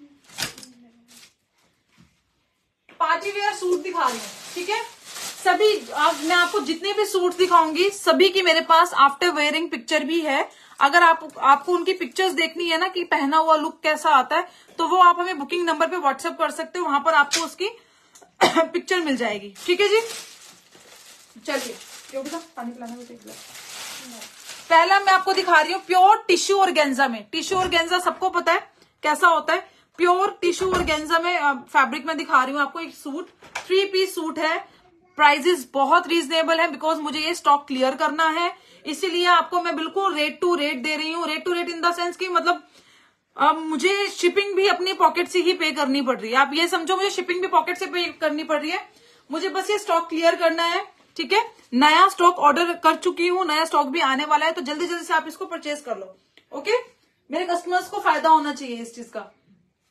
पार्टी वेयर सूट दिखा रही हूँ। ठीक है, सभी आप, मैं आपको जितने भी सूट दिखाऊंगी सभी की मेरे पास आफ्टर वेयरिंग पिक्चर भी है। अगर आप आपको उनकी पिक्चर्स देखनी है ना कि पहना हुआ लुक कैसा आता है, तो वो आप हमें बुकिंग नंबर पे व्हाट्सएप कर सकते हो, वहां पर आपको उसकी पिक्चर मिल जाएगी। ठीक है जी, चलिए पानी पिलाना मुझे। पहला मैं आपको दिखा रही हूँ प्योर टिश्यू ऑर्गेन्जा में। टिश्यू ऑर्गेन्जा सबको पता है कैसा होता है। प्योर टिश्यू ऑर्गेन्जा में फैब्रिक में दिखा रही हूँ आपको एक सूट, थ्री पीस सूट है। प्राइजेस बहुत रीजनेबल है, बिकॉज मुझे ये स्टॉक क्लियर करना है, इसीलिए आपको मैं बिल्कुल रेट टू रेट दे रही हूँ। Rate to rate in the sense की मतलब अब मुझे शिपिंग भी अपनी पॉकेट से ही पे करनी पड़ रही है। आप ये समझो मुझे शिपिंग भी पॉकेट से पे करनी पड़ रही है। मुझे बस ये स्टॉक क्लियर करना है, ठीक है। नया स्टॉक ऑर्डर कर चुकी हूँ, नया स्टॉक भी आने वाला है, तो जल्दी जल्दी से आप इसको परचेज कर लो। ओके, मेरे कस्टमर्स को फायदा होना चाहिए इस चीज का।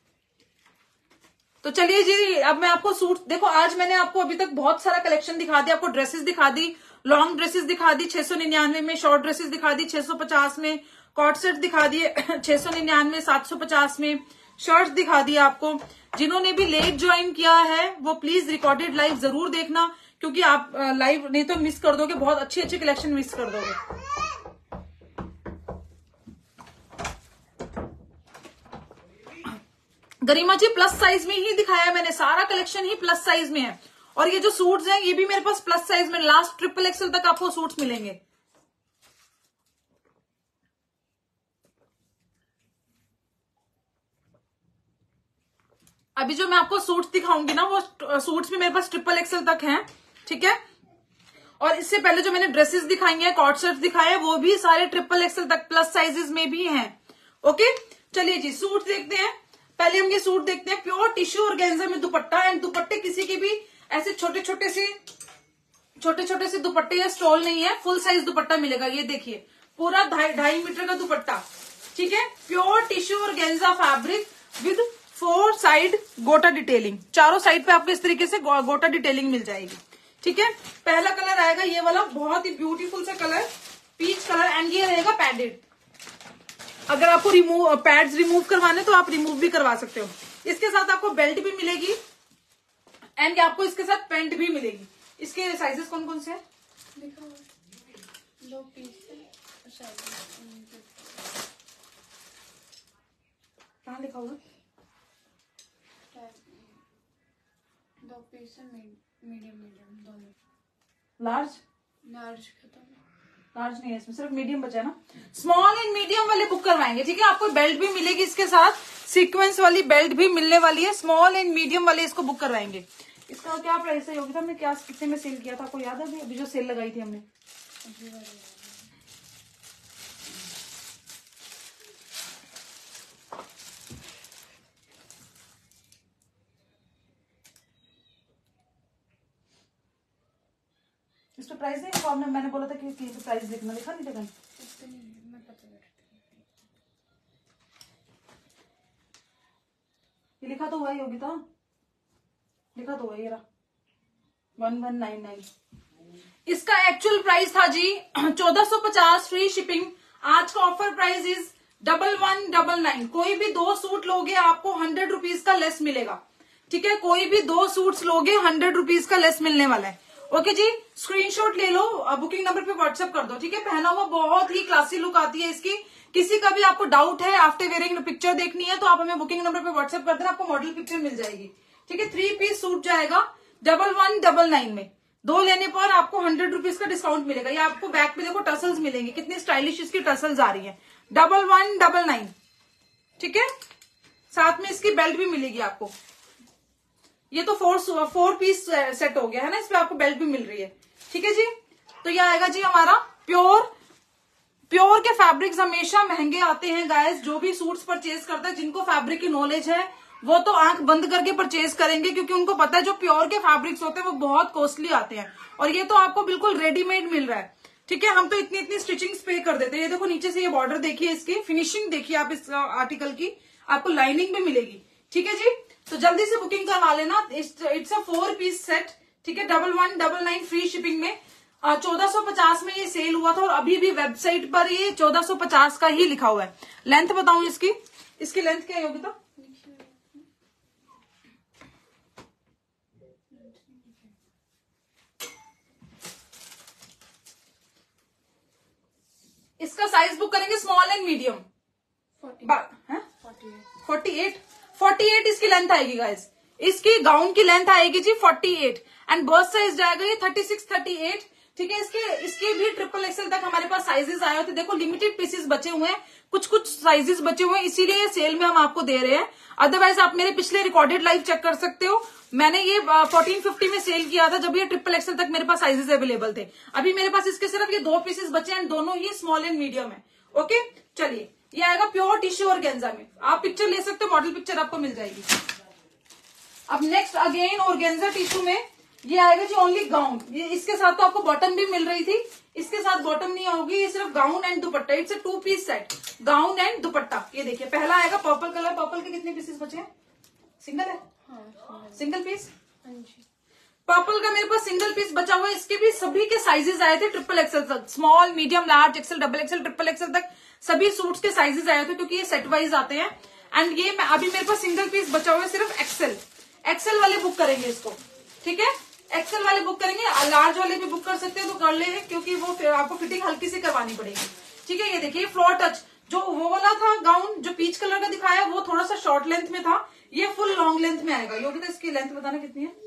तो चलिए जी, अब मैं आपको सूट देखो, आज मैंने आपको अभी तक बहुत सारा कलेक्शन दिखा दिया। आपको ड्रेसेस दिखा दी, लॉन्ग ड्रेसेस दिखा दी छह सौ निन्यानवे में, शॉर्ट ड्रेसेस दिखा दी छह सौ पचास में, कॉट सेट दिखा दिए छह सौ निन्यानवे सात सौ पचास में, शर्ट्स दिखा दिए आपको। जिन्होंने भी लेट ज्वाइन किया है वो प्लीज रिकॉर्डेड लाइव जरूर देखना, क्योंकि आप लाइव नहीं तो मिस कर दोगे, बहुत अच्छी अच्छी कलेक्शन मिस कर दोगे। गरिमा जी प्लस साइज में ही दिखाया है मैंने, सारा कलेक्शन ही प्लस साइज में है। और ये जो सूट्स हैं ये भी मेरे पास प्लस साइज में, लास्ट ट्रिपल एक्सल तक आपको सूट्स मिलेंगे। अभी जो मैं आपको सूट्स दिखाऊंगी ना, वो सूट्स भी मेरे पास ट्रिपल एक्सल तक हैं, ठीक है। और इससे पहले जो मैंने ड्रेसेस दिखाई हैं, कॉट सेट्स दिखाए हैं, वो भी सारे ट्रिपल एक्सल तक प्लस साइजेस में भी हैं। ओके, चलिए जी सूट देखते हैं। पहले हम ये सूट देखते हैं, प्योर टिश्यू और ऑर्गेन्जा में दुपट्टा। एंड दुपट्टे किसी के भी ऐसे छोटे छोटे से छोटे छोटे से दुपट्टे या स्टॉल नहीं है, फुल साइज दुपट्टा मिलेगा। ये देखिए पूरा ढाई ढाई मीटर का दुपट्टा, ठीक है। प्योर टिश्यू और organza fabric with four side gota detailing, चारों साइड पे आपको इस तरीके से गोटा डिटेलिंग मिल जाएगी, ठीक है। पहला कलर आएगा ये वाला, बहुत ही ब्यूटीफुल सा कलर, पीच कलर। एंड ये रहेगा पैडेड। अगर आपको रिमूव पैड्स रिमूव करवाने तो आप रिमूव भी करवा सकते हो। इसके साथ आपको बेल्ट भी मिलेगी एंड आपको इसके साथ पैंट भी मिलेगी। इसके साइजेस कौन कौन से हैं? दो पीस कहाँ लिखा हुआ? दो पीस मीडियम मीडियम दोनों। लार्ज लार्ज खत्म, लार्ज नहीं है इसमें, सिर्फ मीडियम बचा है ना। स्मॉल एंड मीडियम वाले बुक करवाएंगे, ठीक है। आपको बेल्ट भी मिलेगी इसके साथ, सीक्वेंस वाली बेल्ट भी मिलने वाली है। स्मॉल एंड मीडियम वाले इसको बुक करवाएंगे। इसका क्या प्राइस है योगिता? हमने क्या कितने में सेल किया था, आपको याद है? अभी अभी जो सेल लगाई थी हमने, इस पे प्राइस नहीं लिखा। मैंने बोला था कि इस पे प्राइस लिखना, लिखा नहीं था? मैं पता करती ये लिखा तो हुआ है योगिता, लिखा तो हुआ है, ये रहा वन वन नाइन नाइन। इसका एक्चुअल प्राइस था जी चौदह सौ पचास फ्री शिपिंग। आज का offer price is double one double nine. कोई भी दो सूट लोगे आपको हंड्रेड रुपीज का लेस मिलेगा, ठीक है। कोई भी दो सूट्स लोगे हंड्रेड रुपीज का लेस मिलने वाला है। ओके जी, स्क्रीनशॉट ले लो, बुकिंग नंबर पे व्हाट्सएप कर दो, ठीक है। पहना हुआ बहुत ही क्लासी लुक आती है इसकी। किसी का भी आपको डाउट है, आफ्टर वेयरिंग पिक्चर देखनी है, तो आप हमें बुकिंग नंबर पे व्हाट्सएप कर देना, आपको मॉडल पिक्चर मिल जाएगी, ठीक है। थ्री पीस सूट जाएगा डबल वन डबल नाइन में। दो लेने पर आपको हंड्रेड रुपीज का डिस्काउंट मिलेगा। ये आपको बैक पे देखो टसल्स मिलेंगे, कितनी स्टाइलिश इसकी टसल्स आ रही है। डबल वन डबल नाइन, ठीक है। साथ में इसकी बेल्ट भी मिलेगी आपको। ये तो फोर फोर पीस सेट हो गया है ना, इस पे आपको बेल्ट भी मिल रही है, ठीक है जी। तो ये आएगा जी हमारा प्योर। प्योर के फैब्रिक्स हमेशा महंगे आते हैं गाइस। जो भी सूट्स परचेज करता है, जिनको फैब्रिक की नॉलेज है, वो तो आंख बंद करके परचेज करेंगे, क्योंकि उनको पता है जो प्योर के फैब्रिक्स होते हैं वो बहुत कॉस्टली आते हैं। और ये तो आपको बिल्कुल रेडीमेड मिल रहा है, ठीक है। हम तो इतनी इतनी स्टिचिंग्स पे कर देते हैं। ये देखो नीचे से ये बॉर्डर देखिए, इसकी फिनिशिंग देखिए आप इस आर्टिकल की, आपको लाइनिंग भी मिलेगी, ठीक है जी। तो जल्दी से बुकिंग करवा लेना। It's a four piece set, ठीक है। Double one double nine free shipping में। चौदह सौ पचास में ये सेल हुआ था और अभी भी वेबसाइट पर ये चौदह सौ पचास का ही लिखा हुआ है। लेंथ बताऊं इसकी? इसकी लेंथ क्या होगी? तो इसका साइज बुक करेंगे small and medium. Forty eight forty eight इसकी लेंथ आएगी गाइस। इसकी गाउन की लेंथ आएगी जी forty eight and burst size जाएगा ये थर्टी सिक्स थर्टी एट, ठीक है। इसके इसके भी ट्रिपल एक्सएल तक हमारे पास साइजेस आए होते। देखो लिमिटेड पीसेस बचे हुए हैं, कुछ कुछ साइजेस बचे हुए हैं, इसीलिए सेल में हम आपको दे रहे हैं। अदरवाइज आप मेरे पिछले रिकॉर्डेड लाइव चेक कर सकते हो। मैंने ये फोर्टीन फिफ्टी में सेल किया था, जब ये ट्रिपल एक्सएल तक मेरे पास साइजेस अवेलेबल थे। अभी मेरे पास इसके सिर्फ ये दो पीसेस बचे हैं, दोनों ही स्मॉल एंड मीडियम है। ओके चलिए ये आएगा प्योर टिश्यू ऑर्गेन्जा में। आप पिक्चर ले सकते हो, मॉडल पिक्चर आपको मिल जाएगी। अब नेक्स्ट अगेन ऑर्गेन्जा टिश्यू में ये आएगा जी ओनली गाउन। ये इसके साथ तो आपको बॉटम भी मिल रही थी, इसके साथ बॉटम नहीं होगी, ये सिर्फ gown and dupatta. It's a two piece set, gown and dupatta. ये देखिए पहला आएगा पर्पल कलर। पर्पल के कितने पीसेस बचे हैं? सिंगल है, हाँ, सिंगल पीस। हाँ जी। पर्पल का मेरे पास सिंगल पीस बचा हुआ है। इसके भी सभी के साइजेस आए थे ट्रिपल एक्सएल तक, small, medium, large, XL, double XL, triple XL तक सभी सूट्स के साइजेस आए थे, क्योंकि ये सेट वाइज आते हैं। एंड ये अभी मेरे पास सिंगल पीस बचा हुआ है सिर्फ एक्सएल। एक्सएल वाले बुक करेंगे इसको, ठीक है? एक्सएल वाले बुक करेंगे, लार्ज वाले भी बुक कर सकते हैं तो कर ले, क्योंकि वो आपको फिटिंग हल्की सी करवानी पड़ेगी, ठीक है? ये देखिए फ्लोर टच, जो वो वाला था गाउन जो पीच कलर का दिखाया वो थोड़ा सा शॉर्ट लेंथ में था, ये फुल लॉन्ग लेंथ में आएगा। योगिता इसकी लेंथ बताना कितनी है?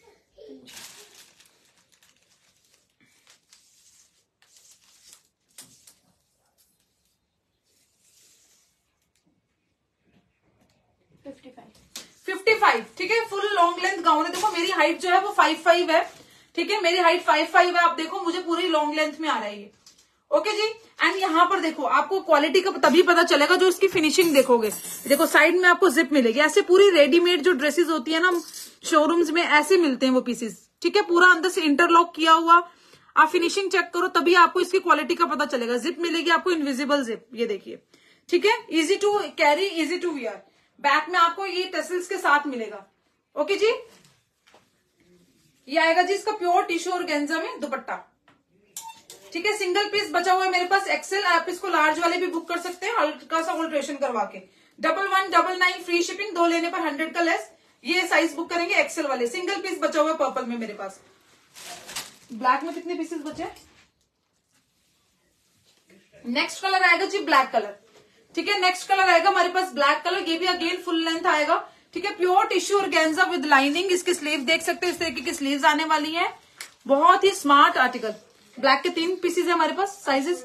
फिफ्टी फाइव फिफ्टी फाइव, ठीक है? फुल लॉन्ग लेंथ गाउन है। देखो मेरी हाइट जो है वो फाइव फाइव है, ठीक है? मेरी हाइट फाइव फाइव है। आप देखो मुझे पूरी लॉन्ग लेंथ में आ रहा है ये, ओके जी। एंड यहाँ पर देखो आपको क्वालिटी का तभी पता चलेगा जो इसकी फिनिशिंग देखोगे। देखो साइड में आपको जिप मिलेगी। ऐसे पूरी रेडीमेड जो ड्रेसेस होती है ना शोरूम्स में, ऐसे मिलते हैं वो पीसेस, ठीक है? पूरा अंदर से इंटरलॉक किया हुआ। आप फिनिशिंग चेक करो तभी आपको इसकी क्वालिटी का पता चलेगा। जिप मिलेगी आपको, इनविजिबल जिप, ये देखिए, ठीक है? Easy to carry, easy to wear. Back में आपको ये टेसल्स के साथ मिलेगा, ओके जी। ये आएगा जी इसका प्योर टिश्यू ऑर्गेन्जा में दुपट्टा, ठीक है? सिंगल पीस बचा हुआ है मेरे पास एक्सेल। आप इसको लार्ज वाले भी बुक कर सकते हैं हल्का सा ऑल्ट्रेशन करवा के। Double one double nine free shipping, दो लेने पर हंड्रेड का लेस। ये साइज बुक करेंगे एक्सेल वाले। सिंगल पीस बचा हुआ है पर्पल में मेरे पास। ब्लैक में कितने पीसेस बचे? नेक्स्ट कलर आएगा जी ब्लैक कलर, ठीक है? नेक्स्ट कलर आएगा हमारे पास ब्लैक कलर। ये भी अगेन फुल लेंथ आएगा, ठीक है? Pure tissue organza with lining. इसके स्लीव देख सकते हो, इस तरीके की स्लीव्स आने वाली है। बहुत ही स्मार्ट आर्टिकल। ब्लैक के तीन पीसेज है हमारे पास, साइजेस।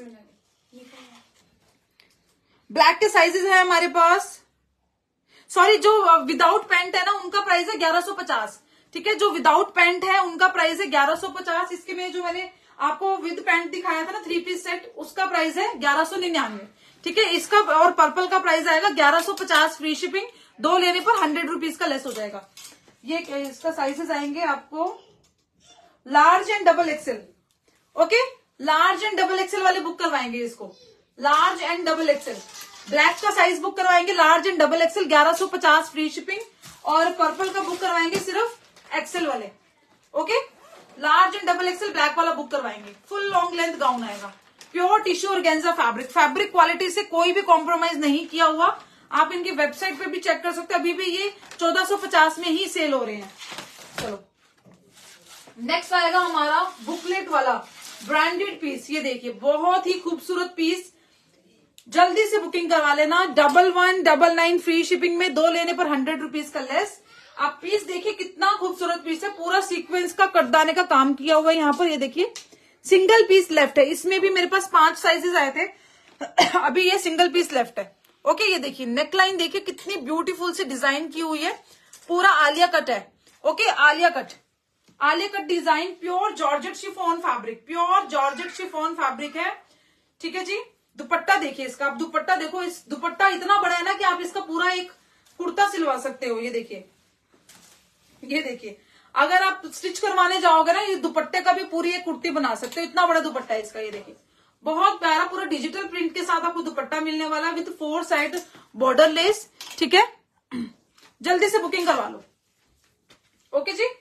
ब्लैक के साइजेस है हमारे पास। सॉरी, जो विदाउट पैंट है ना उनका प्राइस है ग्यारह सौ पचास, ठीक है? जो विदाउट पैंट है उनका प्राइस है ग्यारह सौ पचास। इसके में जो मैंने आपको विद पैंट दिखाया था ना थ्री पीस सेट, उसका प्राइस है ग्यारह सौ निन्यानवे, ठीक है? इसका और पर्पल का प्राइस आएगा ग्यारह सौ पचास फ्री शिपिंग। दो लेने पर हंड्रेड रुपीज का लेस हो जाएगा। ये इसका साइजेस आएंगे आपको large and double XL, okay? Large and double XL वाले बुक करवाएंगे इसको, large and double XL. Black का साइज बुक करवाएंगे लार्ज एंड डबल एक्सेल, ग्यारह सौ पचास फ्री शिपिंग। और पर्पल का बुक करवाएंगे सिर्फ एक्सेल वाले, okay? Large and double XL black वाला बुक करवाएंगे। फुल लॉन्ग लेंथ गाउन आएगा, pure tissue organza fabric. Fabric quality से कोई भी कॉम्प्रोमाइज नहीं किया हुआ। आप इनकी वेबसाइट पे भी चेक कर सकते हैं, अभी भी ये चौदह सौ पचास में ही सेल हो रहे हैं। चलो नेक्स्ट आएगा हमारा बुकलेट वाला ब्रांडेड पीस। ये देखिए बहुत ही खूबसूरत पीस, जल्दी से बुकिंग करवा लेना। Double one double nine free shipping में, दो लेने पर हंड्रेड रुपीज का लेस। आप पीस देखिए कितना खूबसूरत पीस है, पूरा सीक्वेंस का कटदाने का काम किया हुआ है यहाँ पर। ये देखिए सिंगल पीस लेफ्ट है। इसमें भी मेरे पास पांच साइजेस आए थे अभी ये सिंगल पीस लेफ्ट है, ओके? ये देखिए नेकलाइन देखिए कितनी ब्यूटीफुल से डिजाइन की हुई है। पूरा आलिया कट है, ओके? Alia cut, Alia cut design. Pure georgette chiffon fabric, pure georgette chiffon fabric है, ठीक है जी? दुपट्टा देखिए इसका, आप दुपट्टा देखो। इस दुपट्टा इतना बड़ा है ना कि आप इसका पूरा एक कुर्ता सिलवा सकते हो। ये देखिए, ये देखिए, अगर आप स्टिच करवाने जाओगे ना, ये दुपट्टे का भी पूरी एक कुर्ती बना सकते हो, इतना बड़ा दुपट्टा है इसका। ये देखिए बहुत प्यारा, पूरा डिजिटल प्रिंट के साथ आपको दुपट्टा मिलने वाला है with four side border lace, ठीक है? जल्दी से बुकिंग करवा लो, ओके जी?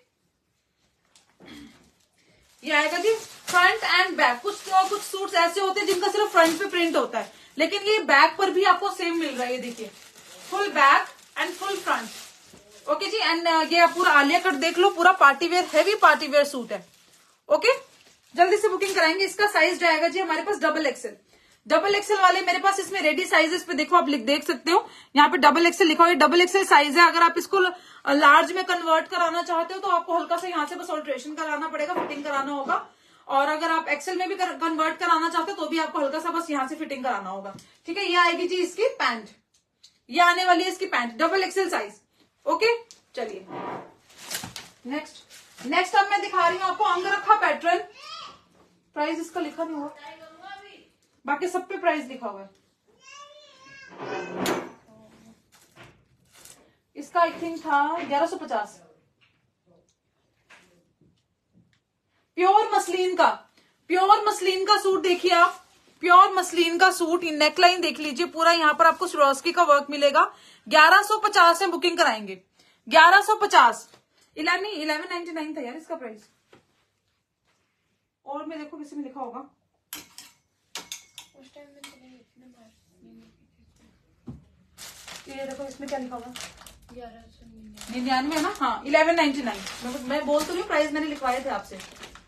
ये आएगा जी फ्रंट एंड बैक। कुछ तो कुछ सूट्स ऐसे होते हैं जिनका सिर्फ फ्रंट पे प्रिंट होता है, लेकिन ये बैक पर भी आपको सेम मिल रहा है। ये देखिए full back and full front, okay जी? एंड ये आप पूरा आलिया कट देख लो, पूरा party wear, heavy party wear suit है, ओके? जल्दी से बुकिंग कराएंगे। इसका साइज जाएगा जी हमारे पास डबल एक्सेल। डबल एक्सेल वाले मेरे पास इसमें रेडी साइजेस पे देखो, आप लिख देख सकते हो यहाँ पे डबल एक्सेल लिखा हुआ है। डबल एक्सेल साइज है। अगर आप इसको लार्ज में कन्वर्ट कराना चाहते हो तो आपको हल्का सा यहाँ से बस ऑल्ट्रेशन कराना पड़ेगा, फिटिंग कराना होगा। और अगर आप एक्सेल में भी कन्वर्ट कराना चाहते हो तो भी आपको हल्का सा बस यहाँ से फिटिंग कराना होगा, ठीक है? ये आएगी जी इसकी पैंट, ये आने वाली है इसकी pant, double XL size, okay? चलिए नेक्स्ट नेक्स्ट अब मैं दिखा रही हूँ आपको अंगरखा पैटर्न। प्राइस इसका लिखा नहीं हुआ, बाकी सब पे प्राइस लिखा हुआ है। इसका आई थिंक था ग्यारह सौ पचास। प्योर मसलिन का, प्योर मसलिन का सूट देखिए आप, प्योर मसलिन का सूट, नेकलाइन देख लीजिए पूरा, यहाँ पर आपको स्वरोस्की का वर्क मिलेगा। ग्यारह सौ पचास में बुकिंग कराएंगे, ग्यारह सौ पचास। इलेवन इलेवन नाइनटी नाइन था यार इसका प्राइस, और मैं देखो किसी में लिखा होगा उस टाइम में तो नहीं इतने बार ये देखो इसमें क्या लिखा होगा, ग्यारह सौ निन्यानवे निन्यानवे है ना, हाँ इलेवन नाइनटी नाइन। मैं बोल तो रही हूँ प्राइस मैंने लिखवाए थे आपसे,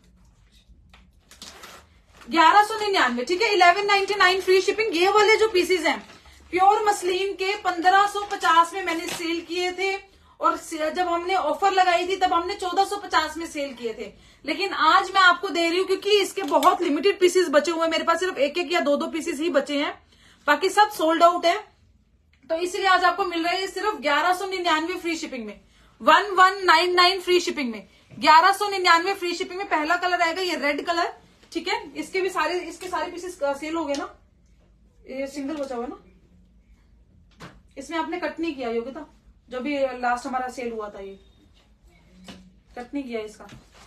ग्यारह सौ निन्यानवे, ठीक है। Eleven ninety nine free shipping. ये वाले जो पीसेज हैं प्योर मसलिन के पंद्रह सौ पचास में मैंने सेल किए थे, और जब हमने ऑफर लगाई थी तब हमने चौदह सौ पचास में सेल किए थे। लेकिन आज मैं आपको दे रही हूँ क्योंकि इसके बहुत लिमिटेड पीसेस बचे हुए हैं, मेरे पास सिर्फ एक एक या दो दो पीसेस ही बचे हैं, बाकी सब सोल्ड आउट है। तो इसलिए आज आपको मिल रहा है सिर्फ ग्यारह सौ निन्यानवे फ्री शिपिंग में, one one nine nine free shipping में, ग्यारह सौ निन्यानवे फ्री शिपिंग में। पहला कलर आएगा ये रेड कलर, ठीक है। इसके भी सारे इसके सारे पीसेस सेल हो गए ना, ये सिंगल बचा हुआ है ना, इसमें आपने कट नहीं किया योगिता, जो भी लास्ट हमारा सेल हुआ था ये कट नहीं किया इसका,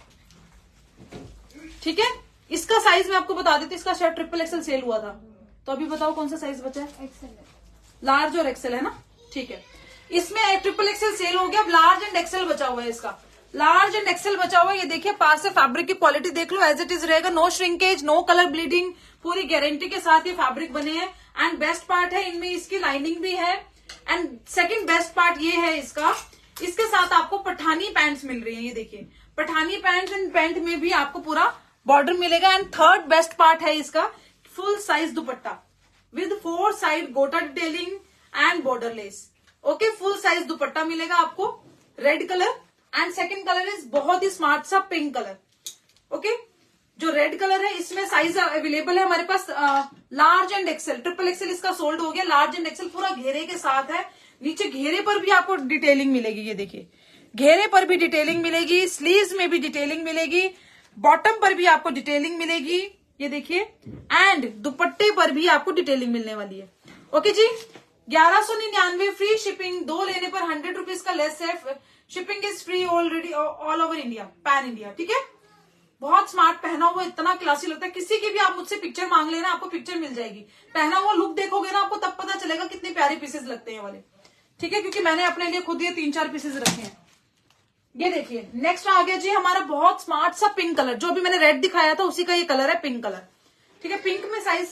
ठीक है। इसका साइज मैं आपको बता देती, इसका शर्ट ट्रिपल एक्सएल सेल हुआ था, तो अभी बताओ कौन सा साइज बचा है? एक्सेल है, लार्ज और एक्सेल है ना, ठीक है। इसमें ट्रिपल एक्सेल सेल हो गया, अब लार्ज एंड एक्सेल बचा हुआ है, इसका लार्ज एंड एक्सेल बचा हुआ है। ये देखिए पास से फैब्रिक की क्वालिटी देख लो, एज इट इज रहेगा, no shrinkage, no colour bleeding, पूरी गारंटी के साथ ये फैब्रिक बने हैं। एंड बेस्ट पार्ट है इनमें इसकी लाइनिंग भी है, एंड सेकंड बेस्ट पार्ट ये है इसका, इसके साथ आपको पठानी पैंट्स मिल रही है, ये देखिए पठानी पैंट्स, एंड पैंट में भी आपको पूरा बॉर्डर मिलेगा। एंड थर्ड बेस्ट पार्ट है इसका full size dupatta with four side gota detailing and border lace, okay. Full size dupatta मिलेगा आपको, red colour, and second colour is बहुत ही स्मार्ट सा पिंक कलर, ओके। जो रेड कलर है इसमें साइज अवेलेबल है हमारे पास large and XL, triple XL इसका सोल्ड हो गया, लार्ज एंड एक्सेल पूरा घेरे के साथ है। नीचे घेरे पर भी आपको डिटेलिंग मिलेगी, ये देखिए घेरे पर भी डिटेलिंग मिलेगी, स्लीव्स में भी डिटेलिंग मिलेगी, बॉटम पर भी आपको डिटेलिंग मिलेगी, ये देखिए, एंड दुपट्टे पर भी आपको डिटेलिंग मिलने वाली है, ओके जी। ग्यारह सौ निन्यानवे फ्री शिपिंग, दो लेने पर हंड्रेड रुपीज का लेस है, shipping is free already all over India, pan India, ठीक है। बहुत स्मार्ट, पहना हुआ इतना क्लासी लगता है, किसी की भी आप मुझसे पिक्चर मांग लेना, आपको पिक्चर मिल जाएगी, पहना हुआ लुक देखोगे ना आपको तब पता चलेगा कितने प्यारे पीसेस लगते हैं वाले, ठीक है। क्योंकि मैंने अपने लिए खुद ये तीन चार पीसेस रखे हैं। ये देखिए नेक्स्ट आ गया जी हमारा बहुत स्मार्ट सा पिंक कलर, जो भी मैंने रेड दिखाया था उसी का ये कलर है, पिंक कलर, ठीक है। पिंक में साइज,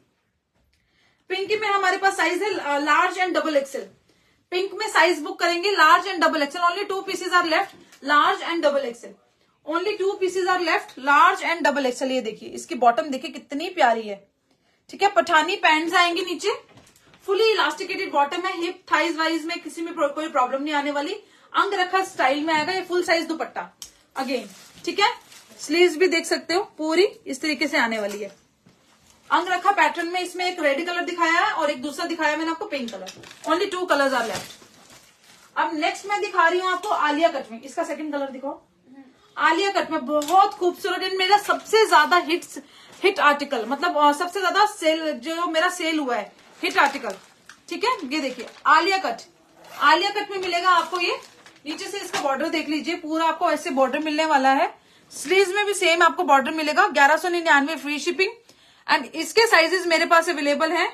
पिंक में हमारे पास साइज है large and double XL, pink में साइज बुक करेंगे large and double XL, only two pieces are left, large and double XL, only two pieces are left, large and double XL. ये देखिए इसकी bottom देखिए कितनी प्यारी है, ठीक है। पठानी पैंट्स आएंगे नीचे, फुली इलास्टिकेटेड बॉटम है, हिप थाइज वाइज में किसी में कोई प्रॉब्लम नहीं आने वाली, अंग रखा स्टाइल में आएगा, ये फुल साइज दुपट्टा अगेन, ठीक है। स्लीव्स भी देख सकते हो पूरी इस तरीके से आने वाली है, अंग रखा पैटर्न में। इसमें एक रेड कलर दिखाया है और एक दूसरा दिखाया मैंने आपको pink colour, only two colours are left. अब नेक्स्ट मैं दिखा रही हूँ आपको आलिया कट में, इसका सेकंड कलर दिखाओ, आलिया कट में बहुत खूबसूरत, एंड मेरा सबसे ज्यादा हिट हिट आर्टिकल, मतलब सबसे ज्यादा सेल जो मेरा सेल हुआ है हिट आर्टिकल, ठीक है। ये देखिए आलिया कट, आलिया कट में मिलेगा आपको, ये नीचे से इसका बॉर्डर देख लीजिए, पूरा आपको ऐसे बॉर्डर मिलने वाला है, स्लीव्स में भी सेम आपको बॉर्डर मिलेगा, ग्यारह सौ निन्यानवे फ्री शिपिंग। एंड इसके साइजेस मेरे पास अवेलेबल हैं,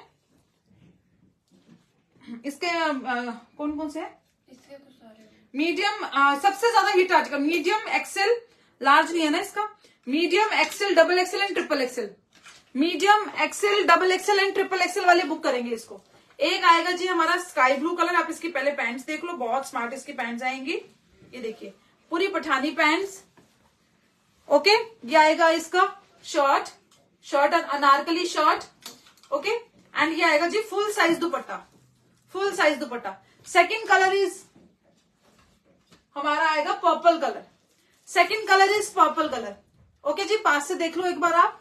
इसके आ, कौन कौन से हैं? इसके तो सारे मीडियम, सबसे ज्यादा hit article medium XL, large नहीं है ना इसका, medium XL, double XL and triple XL, medium XL, double XL and triple XL वाले बुक करेंगे इसको। एक आएगा जी हमारा स्काई ब्लू कलर, आप इसकी पहले पैंट्स देख लो, बहुत स्मार्ट इसकी पैंट्स आएंगी, ये देखिए पूरी पठानी पैंट्स, ओके। ये आएगा इसका shirt, shirt Anarkali shirt, okay. And ये आएगा जी full size dupatta, full size dupatta. Second colour is हमारा आएगा purple colour, second colour is purple colour, okay जी। पास से देख लो एक बार आप,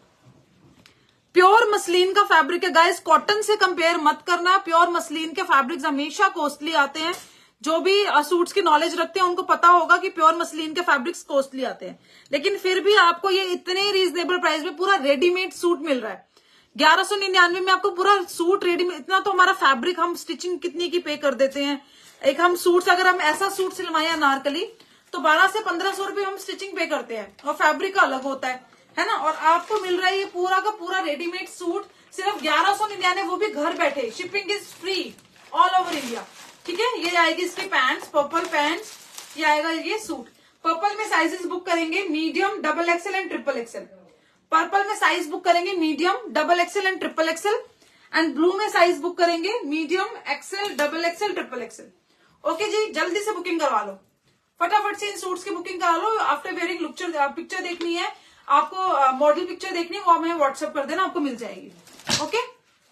प्योर मसलिन का फैब्रिक है गाइस, कॉटन से कंपेयर मत करना, प्योर मसलिन के फैब्रिक्स हमेशा कॉस्टली आते हैं, जो भी सूट्स की नॉलेज रखते हैं उनको पता होगा कि प्योर मसलिन के फैब्रिक्स कॉस्टली आते हैं, लेकिन फिर भी आपको ये इतने रीजनेबल प्राइस में पूरा रेडीमेड सूट मिल रहा है। ग्यारह सौ निन्यानवे में आपको पूरा सूट रेडी में, इतना तो हमारा फैब्रिक हम स्टिचिंग कितनी की पे कर देते हैं। एक हम सूट, अगर हम ऐसा सूट सिलवाए अनारकली तो बारह से पंद्रह सौ रुपये हम स्टिचिंग पे करते हैं, और फैब्रिक का अलग होता है, है ना। और आपको मिल रहा है ये पूरा का पूरा रेडीमेड सूट सिर्फ ग्यारह सौ निन्यानवे, वो भी घर बैठे। Shipping is free all over India, ठीक है। ये आएगी इसकी पैंट्स, पर्पल पैंट्स, ये आएगा ये सूट। पर्पल में साइजेस बुक करेंगे medium, double XL and triple XL. Purple में साइज बुक करेंगे medium, double XL and triple XL. And blue में साइज बुक करेंगे medium, XL, double XL, triple XL. Okay जी, जल्दी से बुकिंग करवा लो, फटाफट से इन सूट्स की बुकिंग करा लो। आफ्टर वेयरिंग लुक्चर पिक्चर देखनी है आपको, मॉडल पिक्चर देखनी है, वो हमें व्हाट्सएप कर देना, आपको मिल जाएगी। ओके,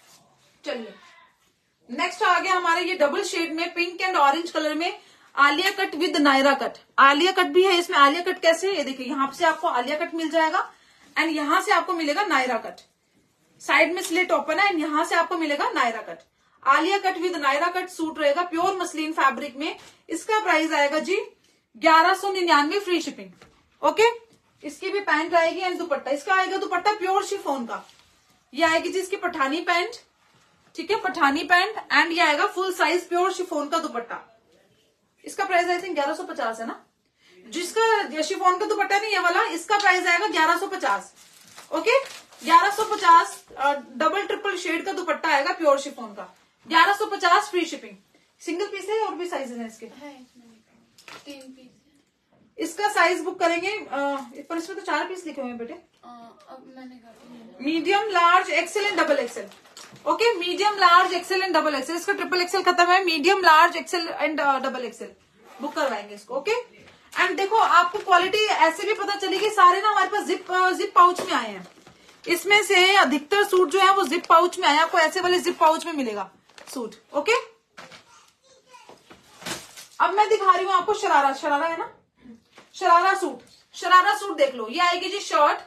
चलिए नेक्स्ट आ गया हमारे ये डबल शेड में, पिंक एंड ऑरेंज कलर में, Alia cut with Naira cut. Alia cut भी है इसमें। आलिया कट कैसे, ये देखिए यहाँ से आपको आलिया कट मिल जाएगा एंड यहाँ से आपको मिलेगा नायरा कट। साइड में स्लिट ओपन है एंड यहाँ से आपको मिलेगा Naira cut. Alia cut with Naira cut suit रहेगा प्योर मसलिन फैब्रिक में। इसका प्राइस आएगा जी ग्यारह सौ निन्यानवे, फ्री शिपिंग। ओके, इसकी भी पैंट आएगी एंड दुपट्टा, इसका आएगा दुपट्टा प्योर शिफॉन का। ये आएगी जी इसकी पठानी पैंट, ठीक है, पठानी पैंट, एंड ये आएगा फुल साइज प्योर शिफॉन का दुपट्टा। इसका प्राइस आई थिंक ग्यारह सौ पचास है ना। जिसका शिफॉन का दुपट्टा नहीं ये वाला, इसका प्राइस आएगा ग्यारह सौ पचास। ओके, ग्यारह सौ पचास, डबल ट्रिपल शेड का दुपट्टा आएगा प्योर शिफॉन का, ग्यारह सौ पचास, फ्री शिपिंग। सिंगल पीस है और भी साइजेस हैं इसके, है इसमें तीन पीस है। इसका साइज बुक करेंगे, पर इसमें तो चार पीस लिखे हुए हैं बेटे। आ, अब मैंने कर दिया। Medium, large, XL and double XL. Okay, medium, large, XL and double XL. इसका ट्रिपल एक्सेल खत्म है, medium, large, XL and double XL book करवाएंगे इसको। ओके, एंड देखो आपको क्वालिटी ऐसे भी पता चलेगी, सारे ना हमारे पास जिप जिप पाउच में आए हैं। इसमें से अधिकतर सूट जो है वो जिप पाउच में आए, आपको ऐसे वाले जिप पाउच में मिलेगा सूट। ओके, अब मैं दिखा रही हूँ आपको शरारा। शरारा है ना, शरारा सूट। शरारा सूट देख लो, ये आएगी जी शर्ट।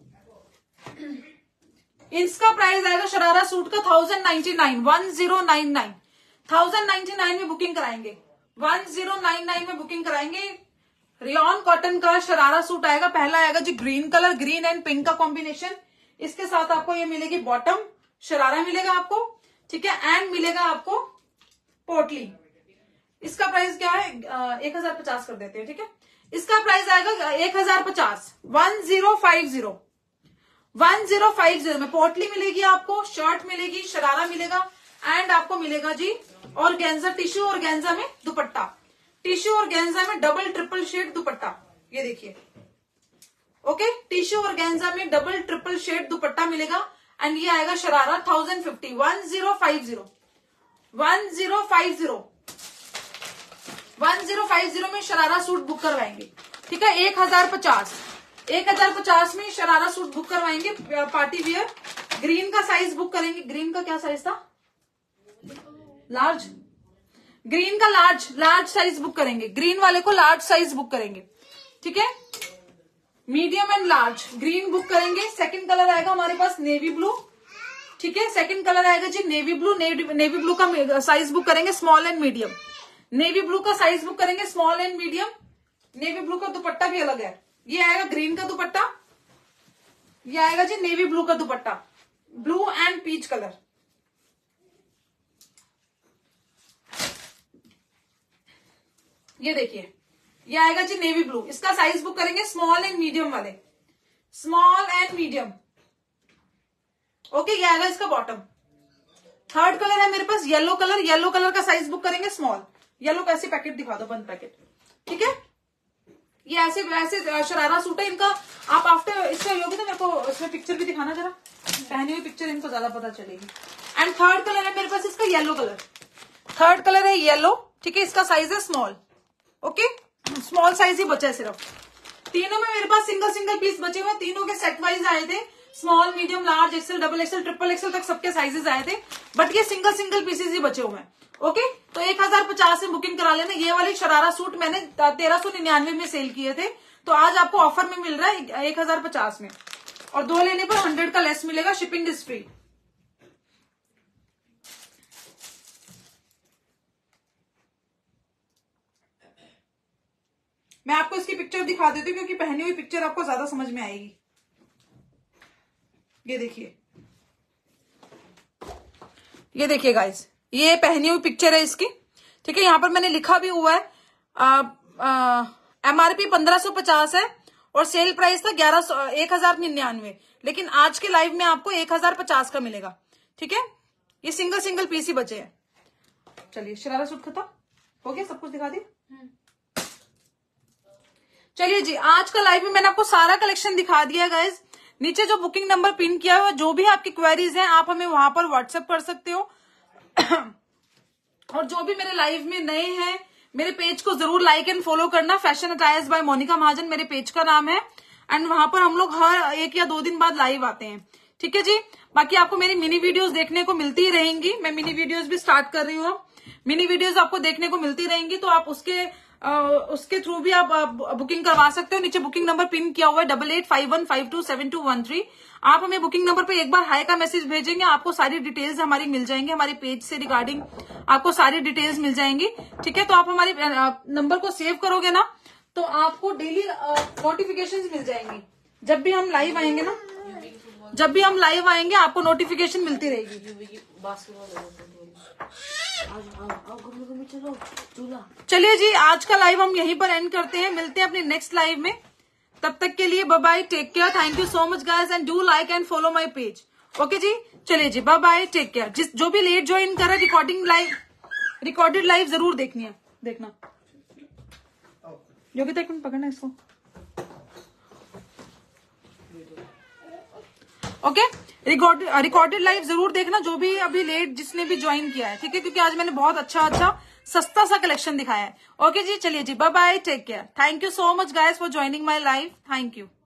इसका प्राइस आएगा शरारा सूट का thousand ninety nine, one zero nine nine, thousand ninety nine में बुकिंग कराएंगे, वन जीरो नाइन नाइन में बुकिंग कराएंगे। रियॉन कॉटन का शरारा सूट आएगा। पहला आएगा जी green colour, green and pink का कॉम्बिनेशन। इसके साथ आपको ये मिलेगी बॉटम, शरारा मिलेगा आपको, ठीक है, एंड मिलेगा आपको पोटली। इसका प्राइस क्या है, एक हजार पचास कर देते हैं, ठीक है। इसका प्राइस आएगा एक हजार पचास, one zero five zero, one zero five zero में पोटली मिलेगी आपको, शर्ट मिलेगी, शरारा मिलेगा एंड आपको मिलेगा जी ऑर्गेन्जा, टिश्यू ऑर्गेन्जा में दुपट्टा, टिश्यू ऑर्गेन्जा में डबल ट्रिपल शेड दुपट्टा। ये देखिए, ओके, टिश्यू ऑर्गेन्जा में डबल ट्रिपल शेड दुपट्टा मिलेगा एंड ये आएगा sharara thousand fifty, one zero five zero, one zero five zero, one zero five zero में शरारा सूट बुक करवाएंगे, ठीक है। एक हजार पचास, एक हजार पचास में शरारा सूट बुक करवाएंगे पार्टी वियर। ग्रीन का साइज बुक करेंगे। ग्रीन का क्या साइज था, लार्ज। ग्रीन का लार्ज, लार्ज साइज बुक करेंगे। ग्रीन वाले को लार्ज साइज बुक करेंगे, ठीक है। Medium and large green book करेंगे। सेकंड कलर आएगा हमारे पास नेवी ब्लू, ठीक है। सेकंड कलर आएगा जी नेवी ब्लू। नेवी ब्लू का साइज बुक करेंगे small and medium. Navy blue का साइज बुक करेंगे small and medium. Navy blue का दुपट्टा भी अलग है। ये आएगा ग्रीन का दुपट्टा, ये आएगा जी नेवी ब्लू का dupatta, blue and peach colour. ये देखिए, ये आएगा जी नेवी ब्लू। इसका साइज बुक करेंगे स्मॉल एंड मीडियम वाले, स्मॉल एंड मीडियम। ओके, ये आएगा इसका बॉटम। थर्ड कलर है मेरे पास येलो कलर। येलो कलर का साइज बुक करेंगे स्मॉल। येलो का ऐसे पैकेट दिखा दो, बंद पैकेट, ठीक है। ये ऐसे ऐसे शरारा सूट है इनका। आप आफ्टर इसका योगी तो मेरे को इसमें पिक्चर भी दिखाना जरा, पहनी हुई पिक्चर इनको ज्यादा पता चलेगी। एंड थर्ड कलर है मेरे पास इसका येलो कलर। थर्ड कलर है येलो, ठीक है। इसका साइज है स्मॉल, ओके, स्मॉल साइज ही बचा है सिर्फ। तीनों में मेरे पास सिंगल सिंगल पीस बचे हुए। तीनों के सेट वाइज आए थे, small, medium, large, XL, double XL, triple XL तक सबके साइजेस आए थे, बट ये सिंगल सिंगल पीसेस ही बचे हुए हैं। ओके, तो एक हजार पचास में बुकिंग करा लेना। ये वाले शरारा सूट मैंने तेरह सौ निन्यानवे में सेल किए थे, तो आज आपको ऑफर में मिल रहा है एक हजार पचास में, और दो लेने पर हंड्रेड का लेस मिलेगा। Shipping is free. मैं आपको इसकी पिक्चर दिखा देती हूँ क्योंकि पहनी हुई पिक्चर आपको ज्यादा समझ में आएगी। ये देखिए, ये देखिए गाइस, ये पहनी हुई पिक्चर है इसकी, ठीक है। यहाँ पर मैंने लिखा भी हुआ है एमआरपी पंद्रह सौ पचास है और सेल प्राइस था ग्यारह सौ एक हजार निन्यानवे, लेकिन आज के लाइव में आपको एक हजार पचास का मिलेगा, ठीक है। ये सिंगल सिंगल पीस ही बचे हैं। चलिए शरारा सूट खत्म हो गया, सब कुछ दिखा दी। चलिए जी, आज का लाइव में मैंने आपको सारा कलेक्शन दिखा दिया है गाइज। नीचे जो बुकिंग नंबर पिन किया हुआ है, जो भी आपकी क्वेरीज हैं आप हमें वहां पर व्हाट्सएप कर सकते हो। और जो भी मेरे लाइव में नए हैं, मेरे पेज को जरूर लाइक एंड फॉलो करना। Fashion attires by Monika Mahajan मेरे पेज का नाम है, एंड वहां पर हम लोग हर एक या दो दिन बाद लाइव आते हैं, ठीक है जी। बाकी आपको मेरी मिनी वीडियोस देखने को मिलती ही रहेंगी। मैं मिनी वीडियोस भी स्टार्ट कर रही हूँ, मिनी वीडियोस आपको देखने को मिलती रहेंगी, तो आप उसके आ, उसके थ्रू भी आप बुकिंग करवा सकते हो। नीचे बुकिंग नंबर पिन किया हुआ है double eight five one five two seven two one three. आप हमें बुकिंग नंबर पे एक बार हाई का मैसेज भेजेंगे, आपको सारी डिटेल्स हमारी मिल जाएंगी, हमारे पेज से रिगार्डिंग आपको सारी डिटेल्स मिल जाएंगी, ठीक है। तो आप हमारे नंबर को सेव करोगे ना, तो आपको डेली नोटिफिकेशन मिल जाएंगी। जब भी हम लाइव आएंगे ना, जब भी हम लाइव आएंगे आपको नोटिफिकेशन मिलती रहेगी। चलिए जी, आज का लाइव हम यहीं पर एंड करते हैं, मिलते हैं अपने नेक्स्ट लाइव में। तब तक के लिए bye bye, take care, thank you so much guys, and do like and follow my page. Okay जी, चलिए जी, बाय बाय, टेक केयर। जिस जो भी लेट ज्वाइन कर रहा है, रिकॉर्डिंग लाइव रिकॉर्डेड लाइव जरूर देखनी है, देखना। योगिता एक मिनट पकड़ना इसको। ओके, रिकॉर्डेड लाइव जरूर देखना, जो भी अभी लेट जिसने भी ज्वाइन किया है, ठीक है, क्योंकि आज मैंने बहुत अच्छा अच्छा सस्ता सा कलेक्शन दिखाया है। ओके जी, चलिए जी, bye bye, take care, thank you so much guys for joining my live, thank you.